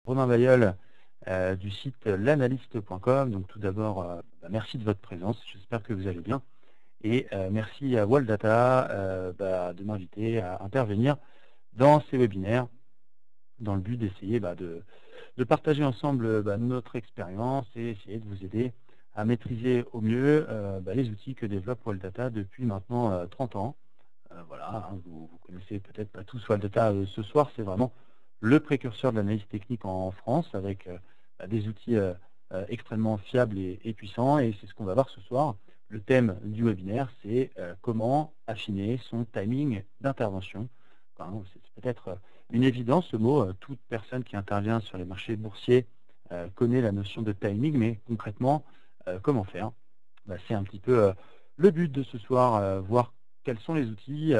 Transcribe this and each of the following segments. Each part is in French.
Romain Bayeul du site l'analyste.com. Donc tout d'abord, merci de votre présence, j'espère que vous allez bien. Et merci à Waldata de m'inviter à intervenir dans ces webinaires dans le but d'essayer de partager ensemble notre expérience et essayer de vous aider à maîtriser au mieux les outils que développe Waldata depuis maintenant 30 ans. Voilà, hein, vous connaissez peut-être pas tous Waldata ce soir, c'est vraiment le précurseur de l'analyse technique en France avec des outils extrêmement fiables et puissants, et c'est ce qu'on va voir ce soir. Le thème du webinaire, c'est comment affiner son timing d'intervention. Enfin, c'est peut-être une évidence ce mot, toute personne qui intervient sur les marchés boursiers connaît la notion de timing, mais concrètement, comment faire? C'est un petit peu le but de ce soir, voir quels sont les outils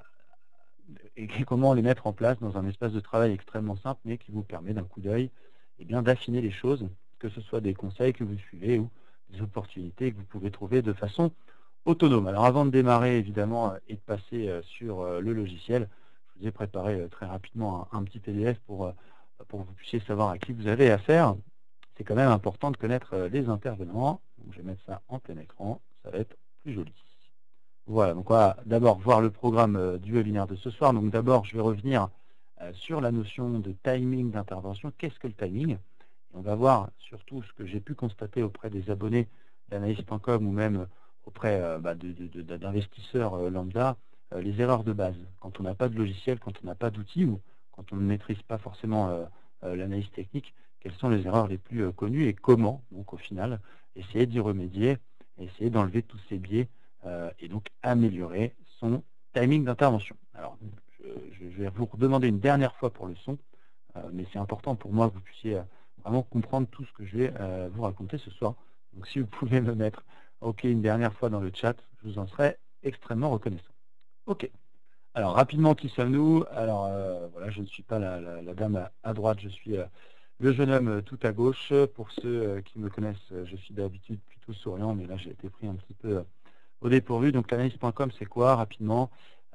et comment les mettre en place dans un espace de travail extrêmement simple, mais qui vous permet d'un coup d'œil d'affiner les choses, que ce soit des conseils que vous suivez ou des opportunités que vous pouvez trouver de façon autonome. Alors avant de démarrer évidemment et de passer sur le logiciel, je vous ai préparé très rapidement un petit PDF pour que vous puissiez savoir à qui vous avez affaire. C'est quand même important de connaître les intervenants. Donc, je vais mettre ça en plein écran, ça va être plus joli. Voilà, donc on va d'abord voir le programme du webinaire de ce soir. Donc d'abord, je vais revenir sur la notion de timing d'intervention. Qu'est-ce que le timing? Et on va voir surtout ce que j'ai pu constater auprès des abonnés d'analyste.com ou même auprès d'investisseurs lambda, les erreurs de base. Quand on n'a pas de logiciel, quand on n'a pas d'outils ou quand on ne maîtrise pas forcément l'analyse technique, quelles sont les erreurs les plus connues et comment, donc au final, essayer d'y remédier, essayer d'enlever tous ces biais et donc améliorer son timing d'intervention. Alors, je vais vous redemander une dernière fois pour le son, mais c'est important pour moi que vous puissiez vraiment comprendre tout ce que je vais vous raconter ce soir. Donc, si vous pouvez me mettre OK une dernière fois dans le chat, je vous en serai extrêmement reconnaissant. OK. Alors, rapidement, qui sommes-nous? Alors, voilà, je ne suis pas la dame à droite, je suis le jeune homme tout à gauche. Pour ceux qui me connaissent, je suis d'habitude plutôt souriant, mais là, j'ai été pris un petit peu au dépourvu. Donc l'analyste.com, c'est quoi rapidement?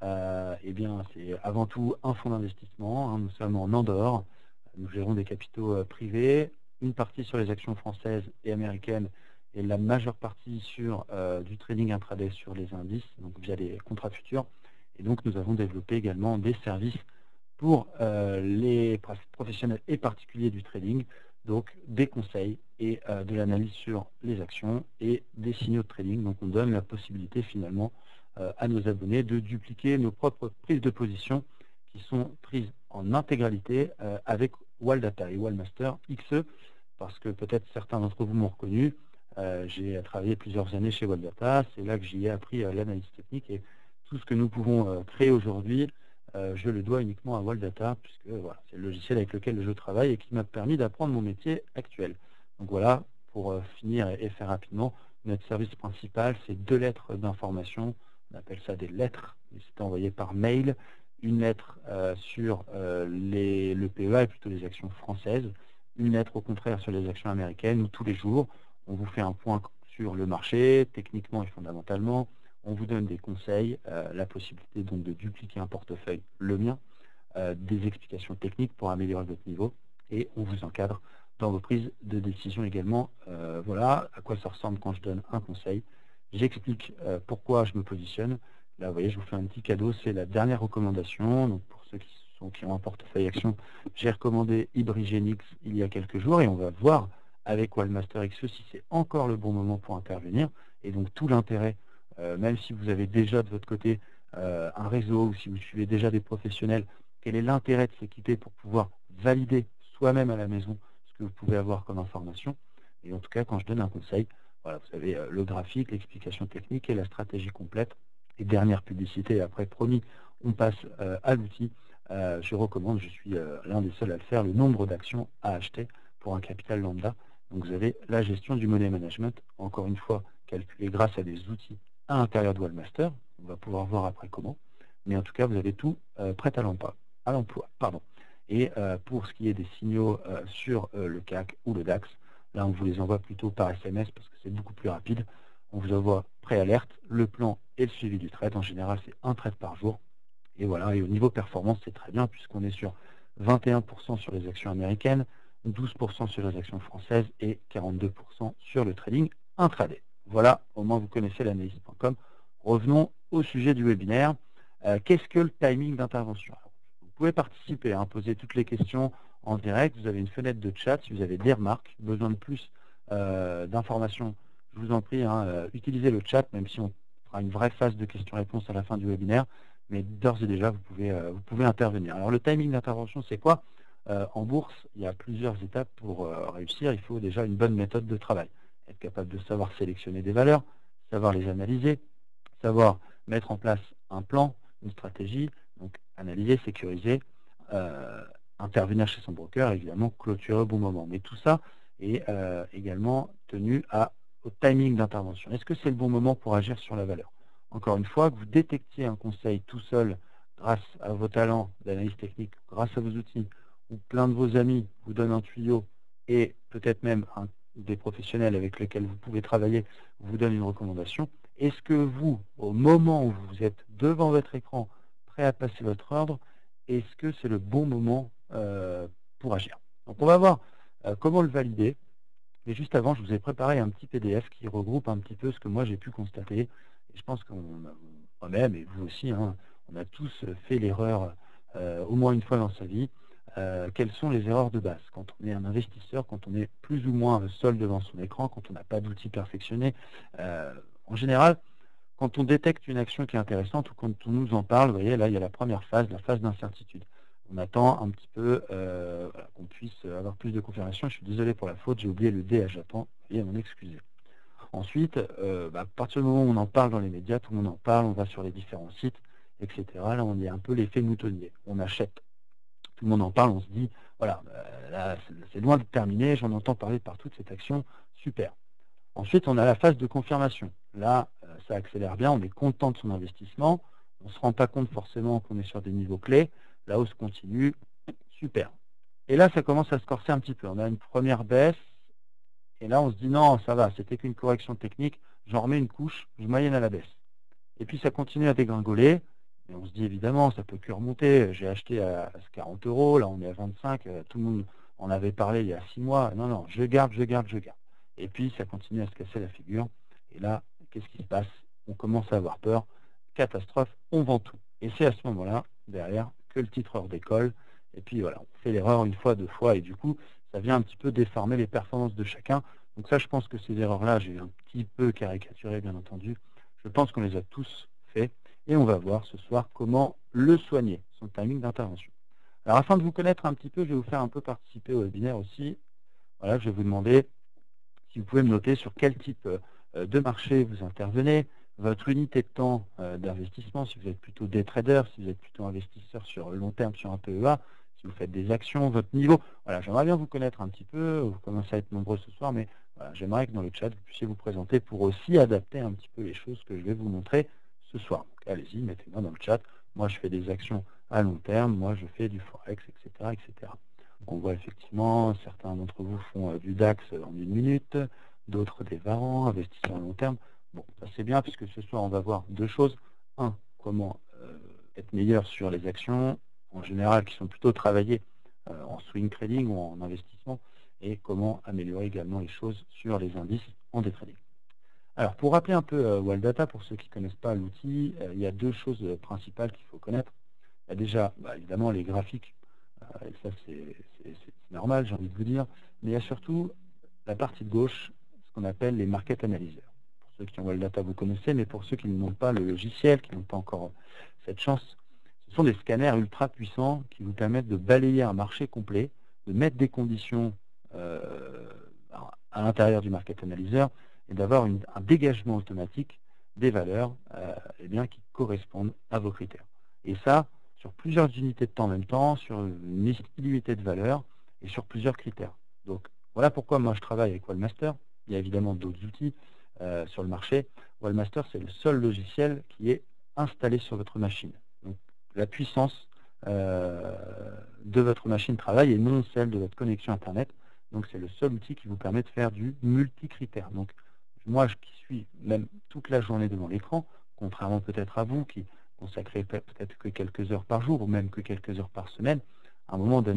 Eh bien, c'est avant tout un fonds d'investissement. Hein, nous sommes en Andorre. Nous gérons des capitaux privés, une partie sur les actions françaises et américaines et la majeure partie sur du trading intraday sur les indices, donc via les contrats futurs. Et donc nous avons développé également des services pour les professionnels et particuliers du trading, donc des conseils et de l'analyse sur les actions et des signaux de trading. Donc on donne la possibilité finalement à nos abonnés de dupliquer nos propres prises de position qui sont prises en intégralité avec Waldata et Waldmaster XE, parce que peut-être certains d'entre vous m'ont reconnu. J'ai travaillé plusieurs années chez Waldata, c'est là que j'y ai appris l'analyse technique et tout ce que nous pouvons créer aujourd'hui, je le dois uniquement à Waldata, puisque voilà, c'est le logiciel avec lequel je travaille et qui m'a permis d'apprendre mon métier actuel. Donc voilà, pour finir et faire rapidement, notre service principal, c'est 2 lettres d'information, on appelle ça des lettres, et c'est envoyé par mail, une lettre sur le PEA et plutôt les actions françaises, une lettre au contraire sur les actions américaines, où tous les jours, on vous fait un point sur le marché, techniquement et fondamentalement, on vous donne des conseils, la possibilité donc de dupliquer un portefeuille, le mien, des explications techniques pour améliorer votre niveau, et on vous encadre dans vos prises de décision également. Voilà à quoi ça ressemble quand je donne un conseil. J'explique pourquoi je me positionne. Là, vous voyez, je vous fais un petit cadeau, c'est la dernière recommandation. Donc, pour ceux qui ont un portefeuille action, j'ai recommandé Ibrigenix il y a quelques jours, et on va voir avec Waldmaster XE si c'est encore le bon moment pour intervenir. Et donc, tout l'intérêt, même si vous avez déjà de votre côté un réseau ou si vous suivez déjà des professionnels, quel est l'intérêt de s'équiper pour pouvoir valider soi-même à la maison ce que vous pouvez avoir comme information. Et en tout cas, quand je donne un conseil, voilà, vous avez le graphique, l'explication technique et la stratégie complète. Et dernière publicité, et après, promis, on passe à l'outil. Je recommande, je suis l'un des seuls à le faire, le nombre d'actions à acheter pour un capital lambda. Donc vous avez la gestion du money management, encore une fois, calculée grâce à des outils à l'intérieur de Waldmaster. On va pouvoir voir après comment. Mais en tout cas, vous avez tout prêt à l'emploi. Et pour ce qui est des signaux sur le CAC ou le DAX, là, on vous les envoie plutôt par SMS parce que c'est beaucoup plus rapide. On vous envoie préalerte, le plan et le suivi du trade. En général, c'est un trade par jour. Et voilà, et au niveau performance, c'est très bien puisqu'on est sur 21% sur les actions américaines, 12% sur les actions françaises et 42% sur le trading intraday. Voilà, au moins vous connaissez l'analyste.com. Revenons au sujet du webinaire. Qu'est-ce que le timing d'intervention? Vous pouvez participer, poser toutes les questions en direct. Vous avez une fenêtre de chat. Si vous avez des remarques, besoin de plus d'informations, je vous en prie, utilisez le chat, même si on fera une vraie phase de questions-réponses à la fin du webinaire. Mais d'ores et déjà, vous pouvez intervenir. Alors, le timing d'intervention, c'est quoi? En bourse, il y a plusieurs étapes pour réussir. Il faut déjà une bonne méthode de travail. Être capable de savoir sélectionner des valeurs, savoir les analyser, savoir mettre en place un plan, une stratégie, donc analyser, sécuriser, intervenir chez son broker, évidemment, clôturer au bon moment. Mais tout ça est également tenu au timing d'intervention. Est-ce que c'est le bon moment pour agir sur la valeur? Encore une fois, que vous détectiez un conseil tout seul grâce à vos talents d'analyse technique, grâce à vos outils, ou plein de vos amis vous donnent un tuyau et peut-être même des professionnels avec lesquels vous pouvez travailler vous donnent une recommandation, est-ce que vous, au moment où vous êtes devant votre écran, prêt à passer votre ordre, est-ce que c'est le bon moment pour agir? Donc on va voir comment le valider. Mais juste avant, je vous ai préparé un petit PDF qui regroupe un petit peu ce que moi j'ai pu constater. Et je pense qu'on moi-même, et vous aussi, on a tous fait l'erreur au moins une fois dans sa vie. Quelles sont les erreurs de base quand on est un investisseur, quand on est plus ou moins seul devant son écran, quand on n'a pas d'outils perfectionnés? En général, quand on détecte une action qui est intéressante ou quand on nous en parle, vous voyez, là, il y a la première phase, la phase d'incertitude. On attend un petit peu qu'on puisse avoir plus de confirmation. Je suis désolé pour la faute, j'ai oublié le D à j'attends, veuillez m'en excuser. Ensuite, à partir du moment où on en parle dans les médias, tout le monde en parle, on va sur les différents sites, etc. Là, on est un peu l'effet moutonnier. On achète, tout le monde en parle, on se dit, voilà, là, c'est loin de terminer, j'en entends parler partout de cette action, super. Ensuite, on a la phase de confirmation. Là, ça accélère bien, on est content de son investissement, on ne se rend pas compte forcément qu'on est sur des niveaux clés, la hausse continue, super. Et là, ça commence à se corser un petit peu. On a une première baisse, et là, on se dit non, ça va, c'était qu'une correction technique, j'en remets une couche, je moyenne à la baisse. Et puis, ça continue à dégringoler, et on se dit évidemment, ça peut que remonter. J'ai acheté à 40 €, là, on est à 25, tout le monde en avait parlé il y a 6 mois. Non, non, je garde, je garde, je garde. Et puis, ça continue à se casser la figure. Et là, qu'est-ce qui se passe? On commence à avoir peur. Catastrophe, on vend tout. Et c'est à ce moment-là, derrière, que le titreur décolle. Et puis voilà, on fait l'erreur une fois, deux fois. Et du coup, ça vient un petit peu déformer les performances de chacun. Donc ça, je pense que ces erreurs-là, j'ai un petit peu caricaturé, bien entendu. Je pense qu'on les a tous fait. Et on va voir ce soir comment le soigner, son timing d'intervention. Alors, afin de vous connaître un petit peu, je vais vous faire un peu participer au webinaire aussi. Voilà, je vais vous demander si vous pouvez me noter sur quel type de marché vous intervenez, votre unité de temps d'investissement, si vous êtes plutôt day trader, si vous êtes plutôt investisseur sur long terme sur un PEA, si vous faites des actions, votre niveau. Voilà, j'aimerais bien vous connaître un petit peu, vous commencez à être nombreux ce soir, mais voilà, j'aimerais que dans le chat, vous puissiez vous présenter pour aussi adapter un petit peu les choses que je vais vous montrer ce soir. Allez-y, mettez-moi dans le chat. Moi, je fais des actions à long terme, moi, je fais du Forex, etc., etc. On voit effectivement, certains d'entre vous font du DAX en 1 minute, d'autres des varants, investisseurs à long terme. Bon, ça c'est bien puisque ce soir on va voir deux choses. Un, comment être meilleur sur les actions, en général qui sont plutôt travaillées en swing trading ou en investissement, et comment améliorer également les choses sur les indices en day trading. Alors pour rappeler un peu Waldata, pour ceux qui ne connaissent pas l'outil, il y a deux choses principales qu'il faut connaître. Il y a déjà évidemment les graphiques, et ça c'est normal, j'ai envie de vous dire, mais il y a surtout la partie de gauche, ce qu'on appelle les market analyzers. Pour ceux qui ont Waldata, vous connaissez, mais pour ceux qui n'ont pas le logiciel, qui n'ont pas encore cette chance, ce sont des scanners ultra puissants qui vous permettent de balayer un marché complet, de mettre des conditions à l'intérieur du market analyzer et d'avoir un dégagement automatique des valeurs qui correspondent à vos critères. Et ça, sur plusieurs unités de temps en même temps, sur une liste illimitée de valeurs et sur plusieurs critères. Donc, voilà pourquoi moi je travaille avec Wallmaster. Il y a évidemment d'autres outils sur le marché. Wallmaster, c'est le seul logiciel qui est installé sur votre machine. Donc, la puissance de votre machine travaille et non celle de votre connexion Internet. Donc, c'est le seul outil qui vous permet de faire du multicritère. Donc, moi qui suis même toute la journée devant l'écran, contrairement peut-être à vous qui consacrez peut-être que quelques heures par jour ou même que quelques heures par semaine, à un moment donné,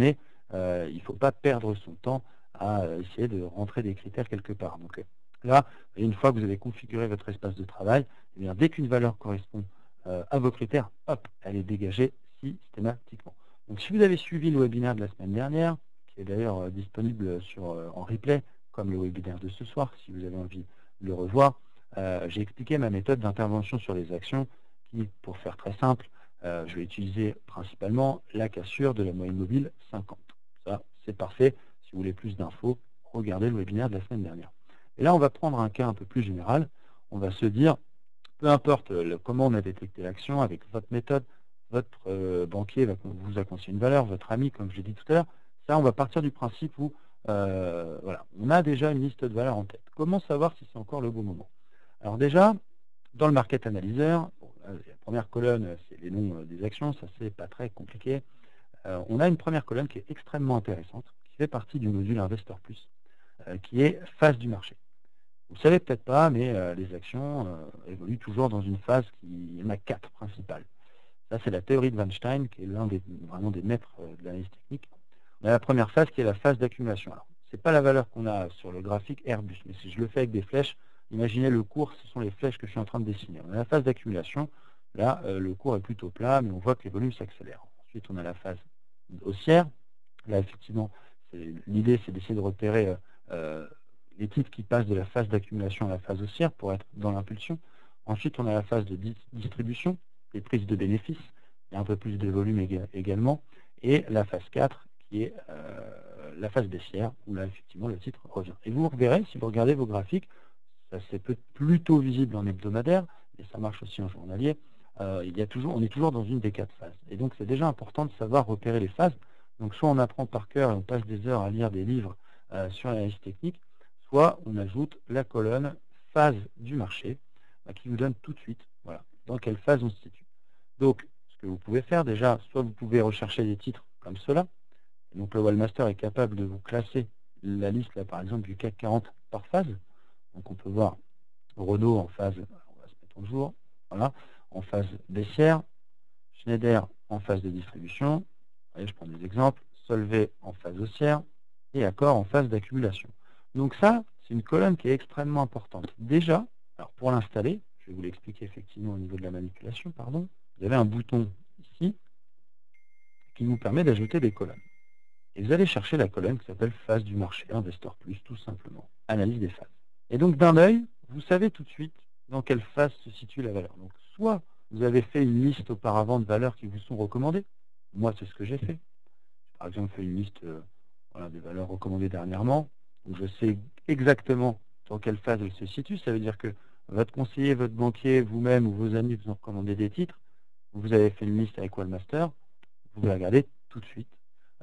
il ne faut pas perdre son temps à essayer de rentrer des critères quelque part. Donc là, une fois que vous avez configuré votre espace de travail, eh bien, dès qu'une valeur correspond à vos critères, hop, elle est dégagée systématiquement. Donc si vous avez suivi le webinaire de la semaine dernière, qui est d'ailleurs disponible en replay, comme le webinaire de ce soir, si vous avez envie de le revoir, j'ai expliqué ma méthode d'intervention sur les actions qui, pour faire très simple, je vais utiliser principalement la cassure de la moyenne mobile 50. Ça, c'est parfait. Si vous voulez plus d'infos, regardez le webinaire de la semaine dernière. Et là, on va prendre un cas un peu plus général. On va se dire, peu importe comment on a détecté l'action, avec votre méthode, votre banquier vous a conseillé une valeur, votre ami, comme je l'ai dit tout à l'heure, ça, on va partir du principe où voilà, on a déjà une liste de valeurs en tête. Comment savoir si c'est encore le bon moment? Alors déjà, dans le Market Analyzer, la première colonne, c'est les noms des actions, ça c'est pas très compliqué. On a une première colonne qui est extrêmement intéressante, qui fait partie du module Investor Plus, qui est phase du marché. Vous ne savez peut-être pas, mais les actions évoluent toujours dans une phase il y en a 4 principales. Ça, c'est la théorie de Weinstein, qui est l'un vraiment des maîtres de l'analyse technique. On a la première phase qui est la phase d'accumulation. Alors, ce n'est pas la valeur qu'on a sur le graphique Airbus, mais si je le fais avec des flèches, imaginez le cours, ce sont les flèches que je suis en train de dessiner. On a la phase d'accumulation, là, le cours est plutôt plat, mais on voit que les volumes s'accélèrent. Ensuite, on a la phase haussière. Là, effectivement, l'idée, c'est d'essayer de repérer les titres qui passent de la phase d'accumulation à la phase haussière pour être dans l'impulsion. Ensuite, on a la phase de distribution, les prises de bénéfices, il y a un peu plus de volume également, et la phase 4 qui est la phase baissière, où là, effectivement, le titre revient. Et vous verrez, si vous regardez vos graphiques, ça c'est plutôt visible en hebdomadaire, et ça marche aussi en journalier, on est toujours dans une des 4 phases. Et donc, c'est déjà important de savoir repérer les phases. Donc, soit on apprend par cœur et on passe des heures à lire des livres sur l'analyse technique, soit on ajoute la colonne phase du marché, qui vous donne tout de suite voilà, dans quelle phase on se situe. Donc, ce que vous pouvez faire déjà, soit vous pouvez rechercher des titres comme cela. Et donc, le Wallmaster est capable de vous classer la liste, là, par exemple, du CAC 40 par phase. Donc, on peut voir Renault en phase, on va se mettre en jour, voilà, en phase baissière, Schneider en phase de distribution, vous voyez, je prends des exemples, Solvay en phase haussière et Accor en phase d'accumulation. Donc ça, c'est une colonne qui est extrêmement importante. Déjà, alors pour l'installer, je vais vous l'expliquer effectivement au niveau de la manipulation, pardon, vous avez un bouton ici qui vous permet d'ajouter des colonnes. Et vous allez chercher la colonne qui s'appelle phase du marché, Investor Plus, tout simplement, analyse des phases. Et donc d'un œil, vous savez tout de suite dans quelle phase se situe la valeur. Donc soit vous avez fait une liste auparavant de valeurs qui vous sont recommandées. Moi, c'est ce que j'ai fait. J'ai par exemple fait une liste voilà, des valeurs recommandées dernièrement. Donc je sais exactement dans quelle phase elle se situe. Ça veut dire que votre conseiller, votre banquier, vous-même ou vos amis vous ont recommandé des titres. Vous avez fait une liste avec Wallmaster. Vous pouvez regarder tout de suite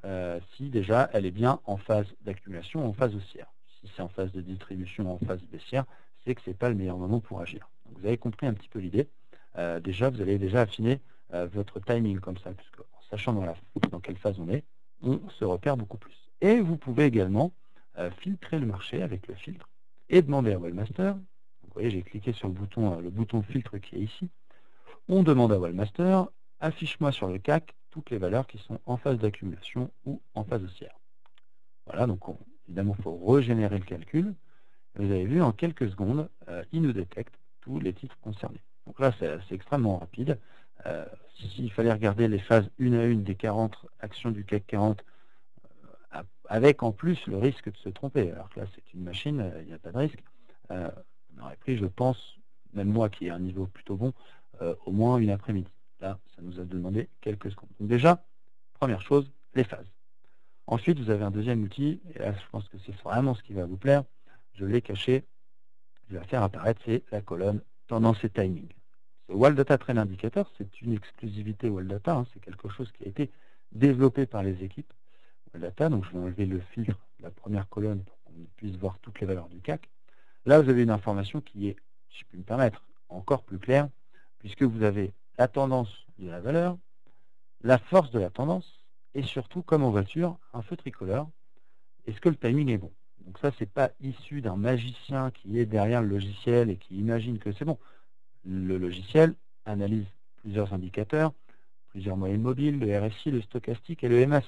si déjà elle est bien en phase d'accumulation ou en phase haussière. Si c'est en phase de distribution ou en phase baissière, c'est que ce n'est pas le meilleur moment pour agir. Donc, vous avez compris un petit peu l'idée. Déjà, vous allez déjà affiner votre timing comme ça, puisque en sachant dans quelle phase on est, on se repère beaucoup plus. Et vous pouvez également filtrer le marché avec le filtre et demander à Wallmaster. Donc, vous voyez, j'ai cliqué sur le bouton filtre qui est ici. On demande à Wallmaster, affiche-moi sur le CAC toutes les valeurs qui sont en phase d'accumulation ou en phase haussière. Voilà, donc évidemment, il faut régénérer le calcul. Vous avez vu, en quelques secondes, il nous détecte tous les titres concernés. Donc là, c'est extrêmement rapide. S'il fallait regarder les phases une à une des 40 actions du CAC 40, avec en plus le risque de se tromper, alors que là, c'est une machine, il n'y a pas de risque, on aurait pris, je pense, même moi qui ai un niveau plutôt bon, au moins une après-midi. Là, ça nous a demandé quelques secondes. Donc déjà, première chose, les phases. Ensuite, vous avez un deuxième outil, et là, je pense que c'est vraiment ce qui va vous plaire. Je l'ai caché, je vais faire apparaître, c'est la colonne tendance et timing. Ce Walldata Trend Indicator, c'est une exclusivité Walldata, hein, c'est quelque chose qui a été développé par les équipes Walldata. Donc, je vais enlever le filtre de la première colonne pour qu'on puisse voir toutes les valeurs du CAC. Là, vous avez une information qui est, si je puis me permettre, encore plus claire, puisque vous avez la tendance de la valeur, la force de la tendance, et surtout, comme en voiture, un feu tricolore. Est-ce que le timing est bon? Donc ça, c'est pas issu d'un magicien qui est derrière le logiciel et qui imagine que c'est bon. Le logiciel analyse plusieurs indicateurs, plusieurs moyennes mobiles, le RSI, le stochastique et le MACD.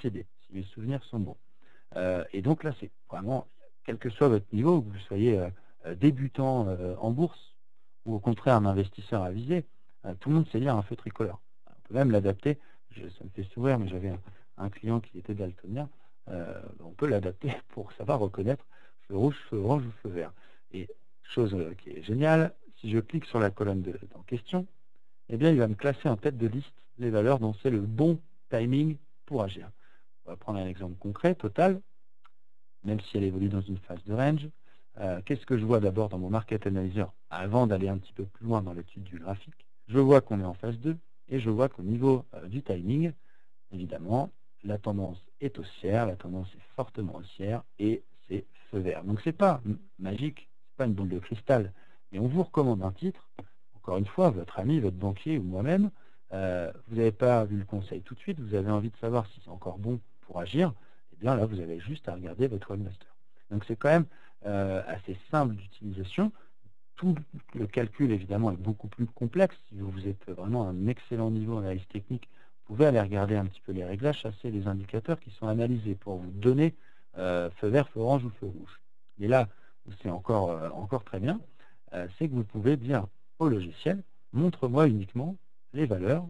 si mes souvenirs sont bons. Et donc là, c'est vraiment, quel que soit votre niveau, que vous soyez débutant en bourse ou au contraire un investisseur avisé, tout le monde sait lire un feu tricolore. On peut même l'adapter, ça me fait sourire, mais j'avais un client qui était daltonien, on peut l'adapter pour savoir reconnaître feu rouge, feu orange ou feu vert. Et chose qui est géniale, si je clique sur la colonne en question, eh bien, il va me classer en tête de liste les valeurs dont c'est le bon timing pour agir. On va prendre un exemple concret, Total, même si elle évolue dans une phase de range. Qu'est-ce que je vois d'abord dans mon Market Analyzer avant d'aller un petit peu plus loin dans l'étude du graphique? Je vois qu'on est en phase 2 et je vois qu'au niveau du timing, évidemment, la tendance est haussière, la tendance est fortement haussière et c'est feu vert. Donc c'est pas magique, c'est pas une boule de cristal, mais on vous recommande un titre. Encore une fois, votre ami, votre banquier ou moi-même, vous n'avez pas vu le conseil tout de suite, vous avez envie de savoir si c'est encore bon pour agir, et bien là, vous avez juste à regarder votre webmaster. Donc c'est quand même assez simple d'utilisation. Tout le calcul, évidemment, est beaucoup plus complexe. Si vous êtes vraiment à un excellent niveau en analyse technique, vous pouvez aller regarder un petit peu les réglages, ça c'est les indicateurs qui sont analysés pour vous donner feu vert, feu orange ou feu rouge. Et là, c'est encore très bien, c'est que vous pouvez dire au logiciel, montre-moi uniquement les valeurs,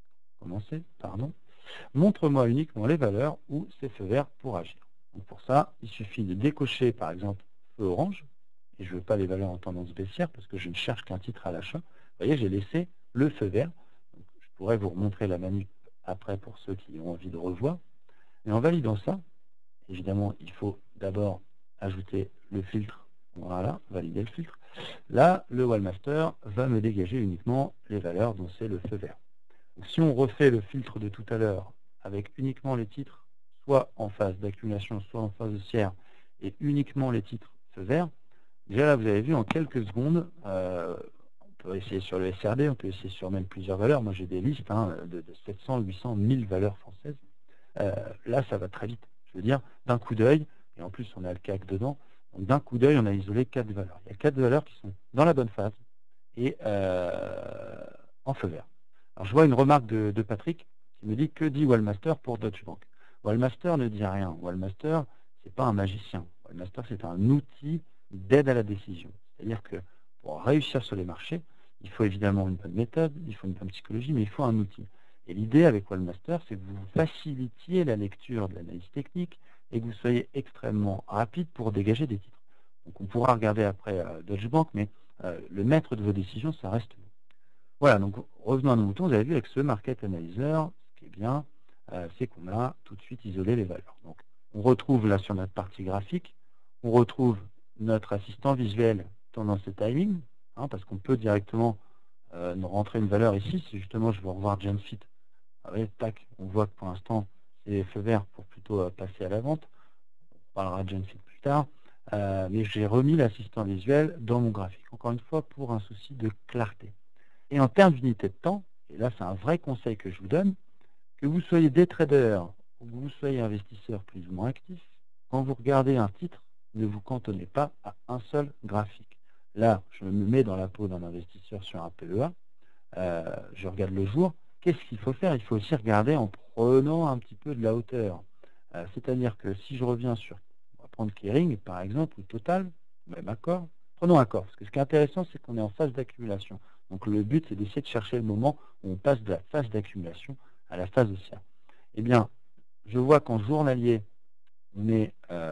montre-moi uniquement les valeurs où c'est feu vert pour agir. Donc pour ça, il suffit de décocher par exemple feu orange, et je ne veux pas les valeurs en tendance baissière parce que je ne cherche qu'un titre à l'achat. Vous voyez, j'ai laissé le feu vert. Donc, je pourrais vous remontrer la manip après pour ceux qui ont envie de revoir. Et en validant ça, évidemment, il faut d'abord ajouter le filtre. Voilà, valider le filtre. Là, le Wallmaster va me dégager uniquement les valeurs dont c'est le feu vert. Donc, si on refait le filtre de tout à l'heure avec uniquement les titres, soit en phase d'accumulation, soit en phase haussière, et uniquement les titres feu vert, déjà là, vous avez vu en quelques secondes, on peut essayer sur le SRD, on peut essayer sur même plusieurs valeurs. Moi, j'ai des listes de 700, 800, 1000 valeurs françaises. Là, ça va très vite. Je veux dire, d'un coup d'œil, et en plus, on a le CAC dedans, donc d'un coup d'œil, on a isolé 4 valeurs. Il y a 4 valeurs qui sont dans la bonne phase et en feu vert. Alors, je vois une remarque de Patrick qui me dit que dit Wallmaster pour Deutsche Bank. Wallmaster ne dit rien. Wallmaster, c'est pas un magicien. Wallmaster, c'est un outil d'aide à la décision. C'est-à-dire que pour réussir sur les marchés, il faut évidemment une bonne méthode, il faut une bonne psychologie, mais il faut un outil. Et l'idée avec Wallmaster, c'est que vous facilitiez la lecture de l'analyse technique et que vous soyez extrêmement rapide pour dégager des titres. Donc on pourra regarder après Deutsche Bank, mais le maître de vos décisions, ça reste vous. Voilà, donc revenons à nos moutons, vous avez vu avec ce Market Analyzer, ce qui est bien, c'est qu'on a tout de suite isolé les valeurs. Donc on retrouve là sur notre partie graphique, on retrouve notre assistant visuel tendance et timing, parce qu'on peut directement rentrer une valeur ici. Si justement je veux revoir Genfit, tac, on voit que pour l'instant c'est feu vert pour plutôt passer à la vente. On parlera de Genfit plus tard. Mais j'ai remis l'assistant visuel dans mon graphique, encore une fois pour un souci de clarté. Et en termes d'unité de temps, et là c'est un vrai conseil que je vous donne, que vous soyez des traders ou que vous soyez investisseur plus ou moins actif, quand vous regardez un titre, ne vous cantonnez pas à un seul graphique. Là, je me mets dans la peau d'un investisseur sur un PEA, je regarde le jour. Qu'est-ce qu'il faut faire? Il faut aussi regarder en prenant un petit peu de la hauteur. C'est-à-dire que si je reviens sur, on va prendre Kering par exemple, ou Total, même accord, prenons accord, parce que ce qui est intéressant, c'est qu'on est en phase d'accumulation. Donc le but, c'est d'essayer de chercher le moment où on passe de la phase d'accumulation à la phase haussière. Eh bien, je vois qu'en journalier, on est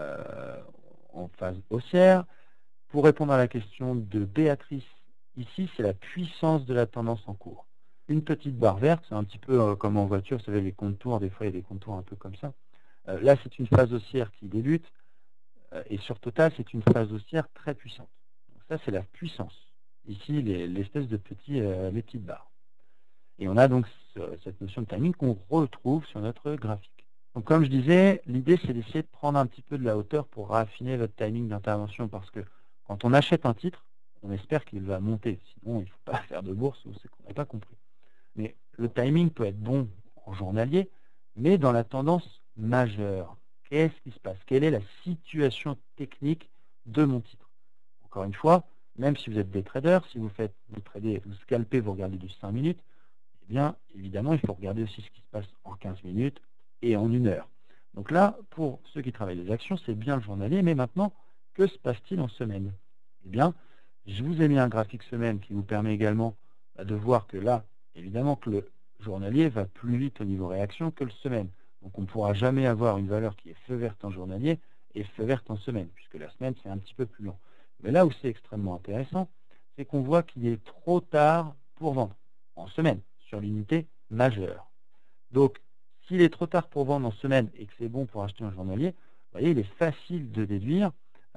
en phase haussière. Pour répondre à la question de Béatrice, ici, c'est la puissance de la tendance en cours. Une petite barre verte, c'est un petit peu comme en voiture, vous savez, les contours, des fois, il y a des contours un peu comme ça. Là, c'est une phase haussière qui débute, et sur Total, c'est une phase haussière très puissante. Donc ça, c'est la puissance. Ici, l'espèce de les petites barres. Et on a donc cette notion de timing qu'on retrouve sur notre graphique. Donc comme je disais, l'idée c'est d'essayer de prendre un petit peu de la hauteur pour raffiner votre timing d'intervention, parce que quand on achète un titre, on espère qu'il va monter. Sinon, il ne faut pas faire de bourse, ou c'est qu'on n'a pas compris. Mais le timing peut être bon en journalier, mais dans la tendance majeure. Qu'est-ce qui se passe? Quelle est la situation technique de mon titre? Encore une fois, même si vous êtes des traders, si vous tradez, vous scalpez, vous regardez du 5 minutes, eh bien, évidemment, il faut regarder aussi ce qui se passe en 15 minutes et en 1 heure. Donc là, pour ceux qui travaillent les actions, c'est bien le journalier, mais maintenant, que se passe-t-il en semaine? Eh bien, je vous ai mis un graphique semaine qui vous permet également de voir que là, évidemment que le journalier va plus vite au niveau réaction que le semaine. Donc on ne pourra jamais avoir une valeur qui est feu verte en journalier et feu verte en semaine, puisque la semaine, c'est un petit peu plus long. Mais là où c'est extrêmement intéressant, c'est qu'on voit qu'il est trop tard pour vendre en semaine sur l'unité majeure. Donc, s'il est trop tard pour vendre en semaine et que c'est bon pour acheter un journalier, vous voyez, il est facile de déduire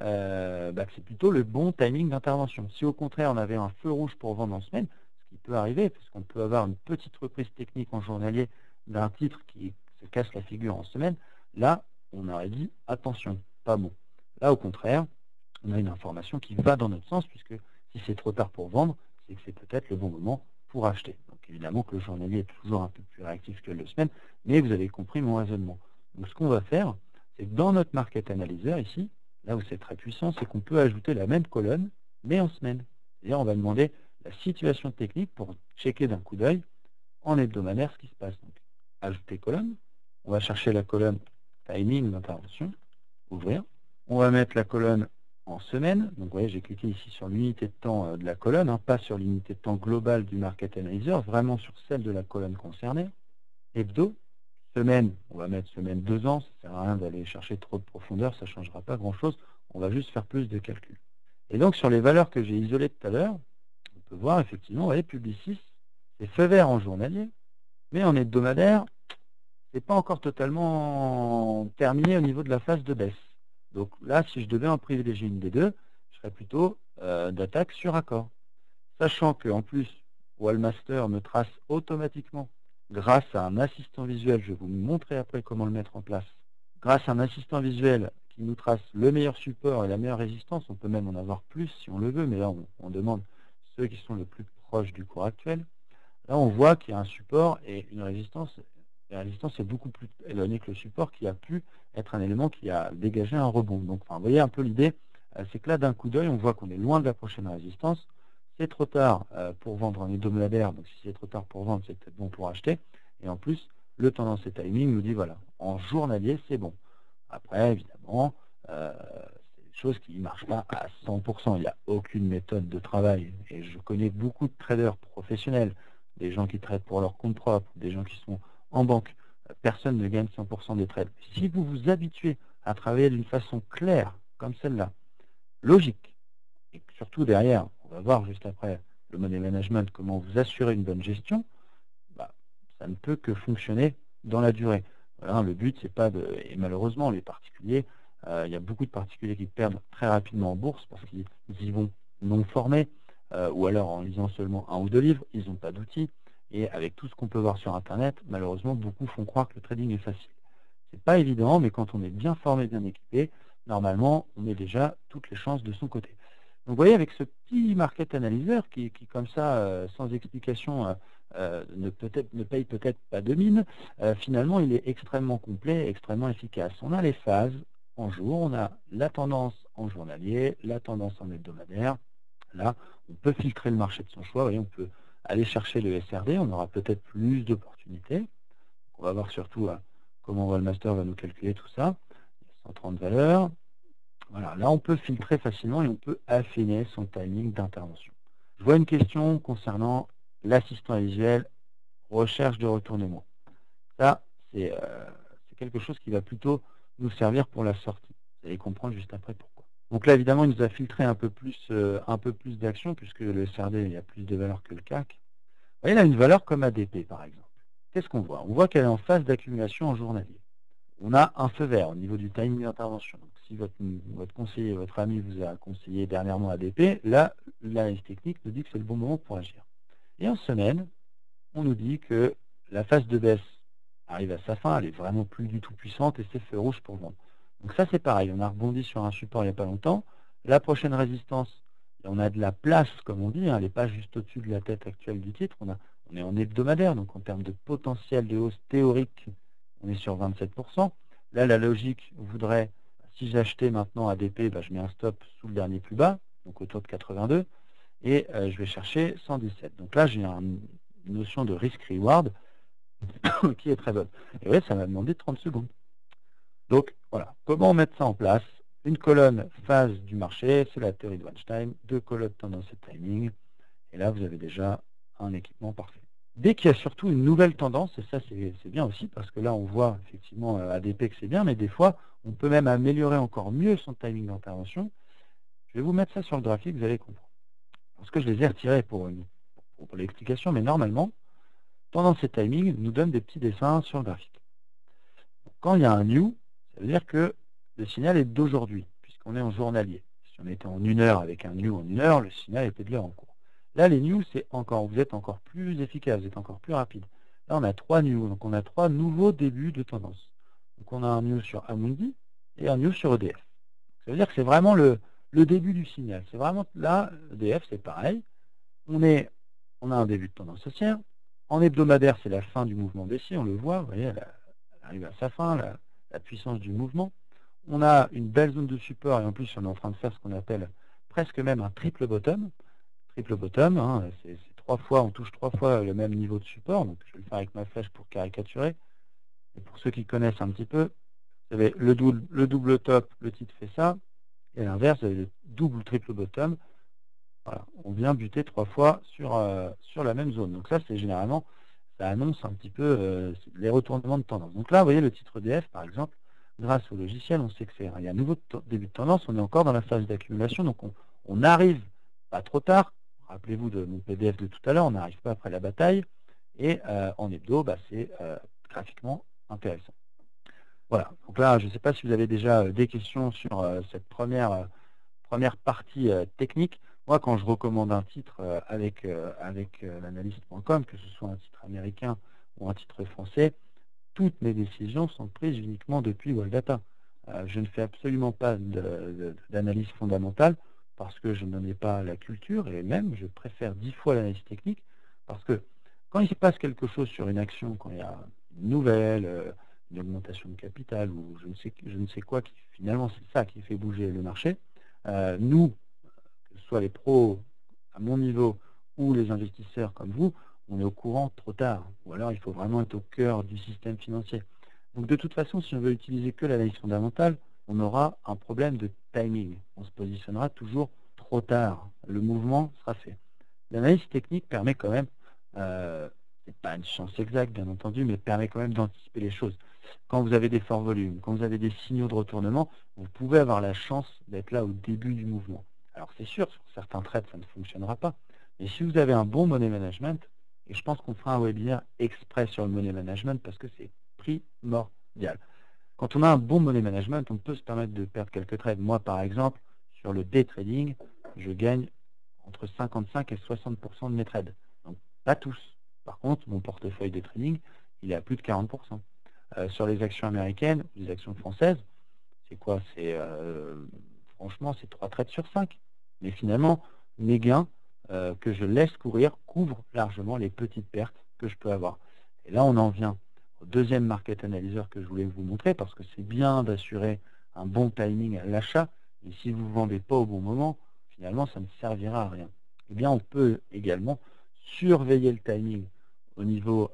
que c'est plutôt le bon timing d'intervention. Si au contraire, on avait un feu rouge pour vendre en semaine, ce qui peut arriver, parce qu'on peut avoir une petite reprise technique en journalier d'un titre qui se casse la figure en semaine, là, on aurait dit, attention, pas bon. Là, au contraire, on a une information qui va dans notre sens, puisque si c'est trop tard pour vendre, c'est que c'est peut-être le bon moment pour acheter. Donc évidemment que le journalier est toujours un peu plus réactif que le semaine, mais vous avez compris mon raisonnement. Donc ce qu'on va faire, c'est que dans notre Market Analyzer ici, là où c'est très puissant, c'est qu'on peut ajouter la même colonne, mais en semaine. C'est-à-dire on va demander la situation technique pour checker d'un coup d'œil en hebdomadaire ce qui se passe. Donc ajouter colonne, on va chercher la colonne timing d'intervention, ouvrir, on va mettre la colonne en semaine. Donc vous voyez, j'ai cliqué ici sur l'unité de temps de la colonne, pas sur l'unité de temps globale du Market Analyzer, vraiment sur celle de la colonne concernée. Hebdo, semaine, on va mettre semaine 2 ans, ça ne sert à rien d'aller chercher trop de profondeur, ça ne changera pas grand-chose, on va juste faire plus de calculs. Et donc sur les valeurs que j'ai isolées tout à l'heure, on peut voir effectivement, vous voyez, Publicis, c'est feu vert en journalier, mais en hebdomadaire, c'est pas encore totalement terminé au niveau de la phase de baisse. Donc là, si je devais en privilégier une des deux, je serais plutôt d'attaque sur accord. Sachant qu'en plus, Wallmaster me trace automatiquement, grâce à un assistant visuel, je vais vous montrer après comment le mettre en place, grâce à un assistant visuel qui nous trace le meilleur support et la meilleure résistance, on peut même en avoir plus si on le veut, mais là on demande ceux qui sont le plus proches du cours actuel. Là on voit qu'il y a un support et une résistance. La résistance est beaucoup plus éloignée que le support qui a pu être un élément qui a dégagé un rebond. Donc, vous voyez un peu l'idée, c'est que là, d'un coup d'œil, on voit qu'on est loin de la prochaine résistance. C'est trop tard pour vendre en hebdomadaire, donc si c'est trop tard pour vendre, c'est peut-être bon pour acheter. Et en plus, le tendance et timing nous dit, voilà, en journalier, c'est bon. Après, évidemment, c'est des choses qui ne marchent pas à 100%. Il n'y a aucune méthode de travail. Et je connais beaucoup de traders professionnels, des gens qui traitent pour leur compte propre, des gens qui sont en banque. Personne ne gagne 100% des trades. Si vous vous habituez à travailler d'une façon claire, comme celle-là, logique, et surtout derrière, on va voir juste après le money management, comment vous assurer une bonne gestion, ça ne peut que fonctionner dans la durée. Voilà, le but, c'est pas de... Et malheureusement, les particuliers, il y a beaucoup de particuliers qui perdent très rapidement en bourse parce qu'ils y vont non formés, ou alors en lisant seulement 1 ou 2 livres, ils n'ont pas d'outils. Et avec tout ce qu'on peut voir sur Internet, malheureusement, beaucoup font croire que le trading est facile. C'est pas évident, mais quand on est bien formé, bien équipé, normalement, on met déjà toutes les chances de son côté. Donc vous voyez, avec ce petit market analyzer qui comme ça, sans explication, ne paye peut-être pas de mine, finalement, il est extrêmement complet, extrêmement efficace. On a les phases en jour, on a la tendance en journalier, la tendance en hebdomadaire. Là, on peut filtrer le marché de son choix. Vous voyez, on peut aller chercher le SRD, on aura peut-être plus d'opportunités. On va voir surtout comment Wallmaster va nous calculer tout ça. Il y a 130 valeurs. Voilà, là, on peut filtrer facilement et on peut affiner son timing d'intervention. Je vois une question concernant l'assistant visuel, recherche de retournement. Ça, c'est quelque chose qui va plutôt nous servir pour la sortie. Vous allez comprendre juste après pourquoi. Donc là, évidemment, il nous a filtré un peu plus d'actions, puisque le SRD, il y a plus de valeurs que le CAC. Vous voyez là, une valeur comme ADP, par exemple. Qu'est-ce qu'on voit? On voit qu'elle est en phase d'accumulation en journalier. On a un feu vert au niveau du timing d'intervention. Donc, si votre conseiller, votre ami vous a conseillé dernièrement ADP, là, l'analyse technique nous dit que c'est le bon moment pour agir. Et en semaine, on nous dit que la phase de baisse arrive à sa fin, elle est vraiment plus du tout puissante et c'est feu rouge pour vendre. Donc ça, c'est pareil. On a rebondi sur un support il n'y a pas longtemps. La prochaine résistance, on a de la place, comme on dit, elle n'est pas juste au-dessus de la tête actuelle du titre. On est en hebdomadaire, donc en termes de potentiel de hausse théorique, on est sur 27%. Là, la logique voudrait, si j'achetais maintenant ADP, je mets un stop sous le dernier plus bas, donc autour de 82, et je vais chercher 117. Donc là, j'ai une notion de risk-reward qui est très bonne. Et ouais, ça m'a demandé 30 secondes. Donc voilà, comment mettre ça en place? Une colonne phase du marché, c'est la théorie de Weinstein, 2 colonnes tendance et timing, et là vous avez déjà un équipement parfait. Dès qu'il y a surtout une nouvelle tendance, et ça c'est bien aussi, parce que là on voit effectivement ADP que c'est bien, mais des fois on peut même améliorer encore mieux son timing d'intervention. Je vais vous mettre ça sur le graphique, vous allez comprendre. Parce que je les ai retirés pour l'explication, mais normalement, tendance et timing nous donnent des petits dessins sur le graphique. Donc, quand il y a un new, ça veut dire que le signal est d'aujourd'hui, puisqu'on est en journalier. Si on était en 1 heure avec un new en 1 heure, le signal était de l'heure en cours. Là, les news, vous êtes encore plus efficace, vous êtes encore plus rapide. Là, on a 3 news, donc on a 3 nouveaux débuts de tendance. Donc on a un news sur Amundi et un news sur EDF. Ça veut dire que c'est vraiment le début du signal. C'est vraiment là, EDF, c'est pareil. On a un début de tendance haussière. En hebdomadaire, c'est la fin du mouvement baissier, on le voit, vous voyez, elle arrive à sa fin, la puissance du mouvement. On a une belle zone de support, et en plus, on est en train de faire ce qu'on appelle presque même un triple bottom. Triple bottom, hein, c'est 3 fois, on touche 3 fois le même niveau de support, donc je vais le faire avec ma flèche pour caricaturer. Et pour ceux qui connaissent un petit peu, vous avez le double top, le titre fait ça, et à l'inverse, vous avez le double triple bottom. Voilà, on vient buter 3 fois sur la même zone. Donc ça, c'est généralement, ça annonce un petit peu les retournements de tendance. Donc là, vous voyez le titre EDF, par exemple, grâce au logiciel, on sait que il y a un nouveau début de tendance, on est encore dans la phase d'accumulation, donc on arrive pas trop tard. Rappelez-vous de mon PDF de tout à l'heure, on n'arrive pas après la bataille. Et en hebdo, c'est graphiquement intéressant. Voilà, donc là, je ne sais pas si vous avez déjà des questions sur cette première partie technique. Moi, quand je recommande un titre avec l'analyste.com, que ce soit un titre américain ou un titre français, toutes mes décisions sont prises uniquement depuis Wall-Data. Je ne fais absolument pas d'analyse fondamentale parce que je n'en ai pas la culture, et même je préfère 10 fois l'analyse technique parce que quand il se passe quelque chose sur une action, quand il y a une nouvelle, une augmentation de capital ou je ne sais quoi, finalement c'est ça qui fait bouger le marché, nous, que ce soit les pros à mon niveau ou les investisseurs comme vous, on est au courant trop tard. Ou alors il faut vraiment être au cœur du système financier. Donc de toute façon, si on veut utiliser que l'analyse fondamentale, on aura un problème de timing. On se positionnera toujours trop tard. Le mouvement sera fait. L'analyse technique permet quand même, c'est pas une science exacte bien entendu, mais permet quand même d'anticiper les choses. Quand vous avez des forts volumes, quand vous avez des signaux de retournement, vous pouvez avoir la chance d'être là au début du mouvement. Alors c'est sûr, sur certains trades, ça ne fonctionnera pas. Mais si vous avez un bon money management, et je pense qu'on fera un webinaire exprès sur le money management parce que c'est primordial. Quand on a un bon money management, on peut se permettre de perdre quelques trades. Moi, par exemple, sur le day trading, je gagne entre 55 et 60% de mes trades. Donc, pas tous. Par contre, mon portefeuille de trading, il est à plus de 40%. Sur les actions américaines, les actions françaises, c'est quoi? Franchement, c'est 3 trades sur 5. Mais finalement, mes gains que je laisse courir couvrent largement les petites pertes que je peux avoir. Et là, on en vient au deuxième market analyzer que je voulais vous montrer, parce que c'est bien d'assurer un bon timing à l'achat, mais si vous ne vendez pas au bon moment, finalement, ça ne servira à rien. Eh bien, on peut également surveiller le timing au niveau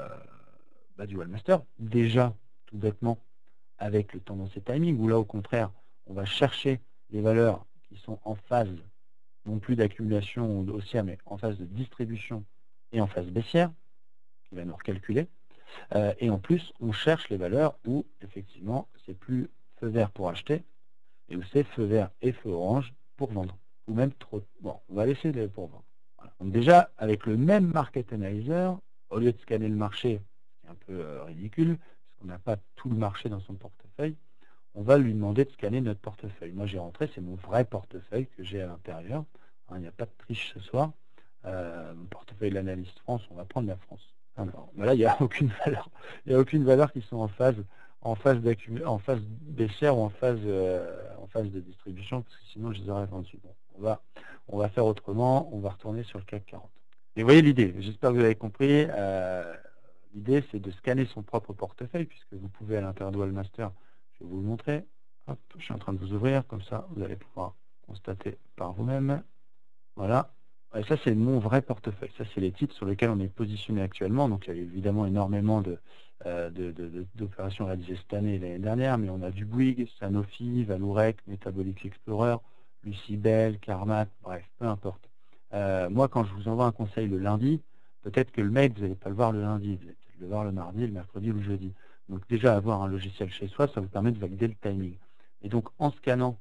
du Wallmaster, déjà, tout bêtement, avec le tendance et timing, où là, au contraire, on va chercher les valeurs qui sont en phase, non plus d'accumulation haussière, mais en phase de distribution et en phase baissière, qui va nous recalculer. Et en plus, on cherche les valeurs où, effectivement, c'est plus feu vert pour acheter, et où c'est feu vert et feu orange pour vendre. Ou même trop. Bon, on va laisser les pour vendre. Voilà. Donc déjà, avec le même market analyzer, au lieu de scanner le marché, c'est un peu ridicule, parce qu'on n'a pas tout le marché dans son portefeuille, on va lui demander de scanner notre portefeuille. Moi, j'ai rentré, c'est mon vrai portefeuille que j'ai à l'intérieur. Il n'y a pas de triche ce soir. Mon portefeuille de l'analyste France, on va prendre la France. Alors, là, il n'y a aucune valeur. Il n'y a aucune valeur qui sont en phase baissière ou en phase de distribution, parce que sinon je les aurais vendus. Bon, on va faire autrement, on va retourner sur le CAC 40. Et vous voyez l'idée, j'espère que vous avez compris. L'idée, c'est de scanner son propre portefeuille, puisque vous pouvez à l'intérieur de Wallmaster, je vais vous le montrer. Hop, je suis en train de vous ouvrir, comme ça vous allez pouvoir constater par vous-même. Voilà. Ouais, ça, c'est mon vrai portefeuille. Ça, c'est les titres sur lesquels on est positionné actuellement. Donc, il y a évidemment énormément d'opérations réalisées cette année et l'année dernière, mais on a du Bouygues, Sanofi, Vallourec, Metabolics Explorer, Lucibel, Carmat, bref, peu importe. Moi, quand je vous envoie un conseil le lundi, peut-être que le mail, vous n'allez pas le voir le lundi, vous allez peut-être le voir le mardi, le mercredi ou le jeudi. Donc, déjà, avoir un logiciel chez soi, ça vous permet de valider le timing. Et donc, en scannant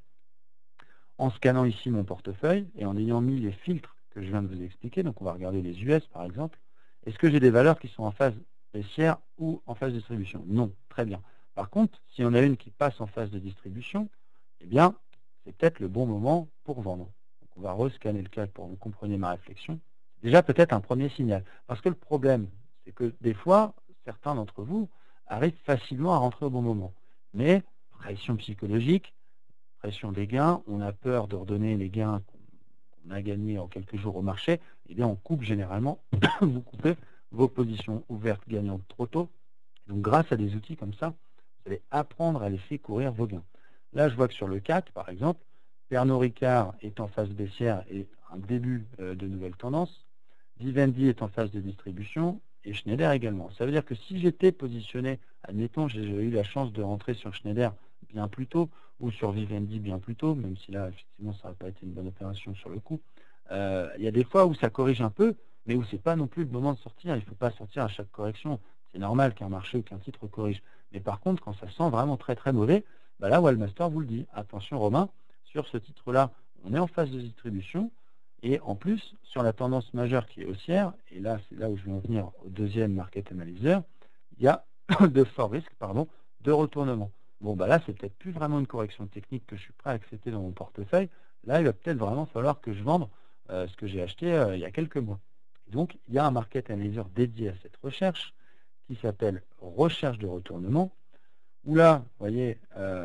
ici mon portefeuille et en ayant mis les filtres que je viens de vous expliquer, donc on va regarder les US par exemple, est-ce que j'ai des valeurs qui sont en phase baissière ou en phase de distribution? Non, très bien. Par contre, si on a une qui passe en phase de distribution, eh bien, c'est peut-être le bon moment pour vendre. Donc on va rescanner le cas pour que vous compreniez ma réflexion. Déjà peut-être un premier signal. Parce que le problème, c'est que des fois, certains d'entre vous arrivent facilement à rentrer au bon moment. Mais, pression psychologique, pression des gains, on a peur de redonner les gains qu'on a gagnés en quelques jours au marché, eh bien on coupe généralement, vous coupez vos positions ouvertes gagnantes trop tôt. Donc grâce à des outils comme ça, vous allez apprendre à laisser courir vos gains. Là, je vois que sur le CAC, par exemple, Pernod Ricard est en phase baissière et un début de nouvelle tendance. Vivendi est en phase de distribution et Schneider également. Ça veut dire que si j'étais positionné, admettons, j'ai eu la chance de rentrer sur Schneider bien plus tôt ou sur Vivendi bien plus tôt, même si là, effectivement, ça n'a pas été une bonne opération sur le coup. Il y a des fois où ça corrige un peu, mais où c'est pas non plus le moment de sortir. Il ne faut pas sortir à chaque correction. C'est normal qu'un marché ou qu'un titre corrige. Mais par contre, quand ça sent vraiment très très mauvais, bah là, Wallmaster vous le dit. Attention Romain, sur ce titre-là, on est en phase de distribution. Et en plus, sur la tendance majeure qui est haussière, et là, c'est là où je vais en venir au deuxième market analyzer, il y a de forts risques de retournement. Bon, bah là, c'est peut-être plus vraiment une correction technique que je suis prêt à accepter dans mon portefeuille. Là, il va peut-être vraiment falloir que je vende ce que j'ai acheté il y a quelques mois. Donc, il y a un market analyzer dédié à cette recherche qui s'appelle recherche de retournement, où là, vous voyez,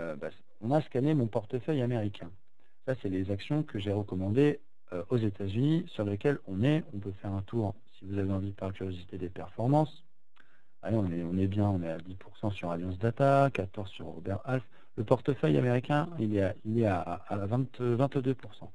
on a scanné mon portefeuille américain. Ça, c'est les actions que j'ai recommandées aux États-Unis, sur lesquelles on est. On peut faire un tour, si vous avez envie, par curiosité, des performances. Allez, on est bien, on est à 10% sur Alliance Data, 14% sur Robert Half. Le portefeuille américain, il est à 22%,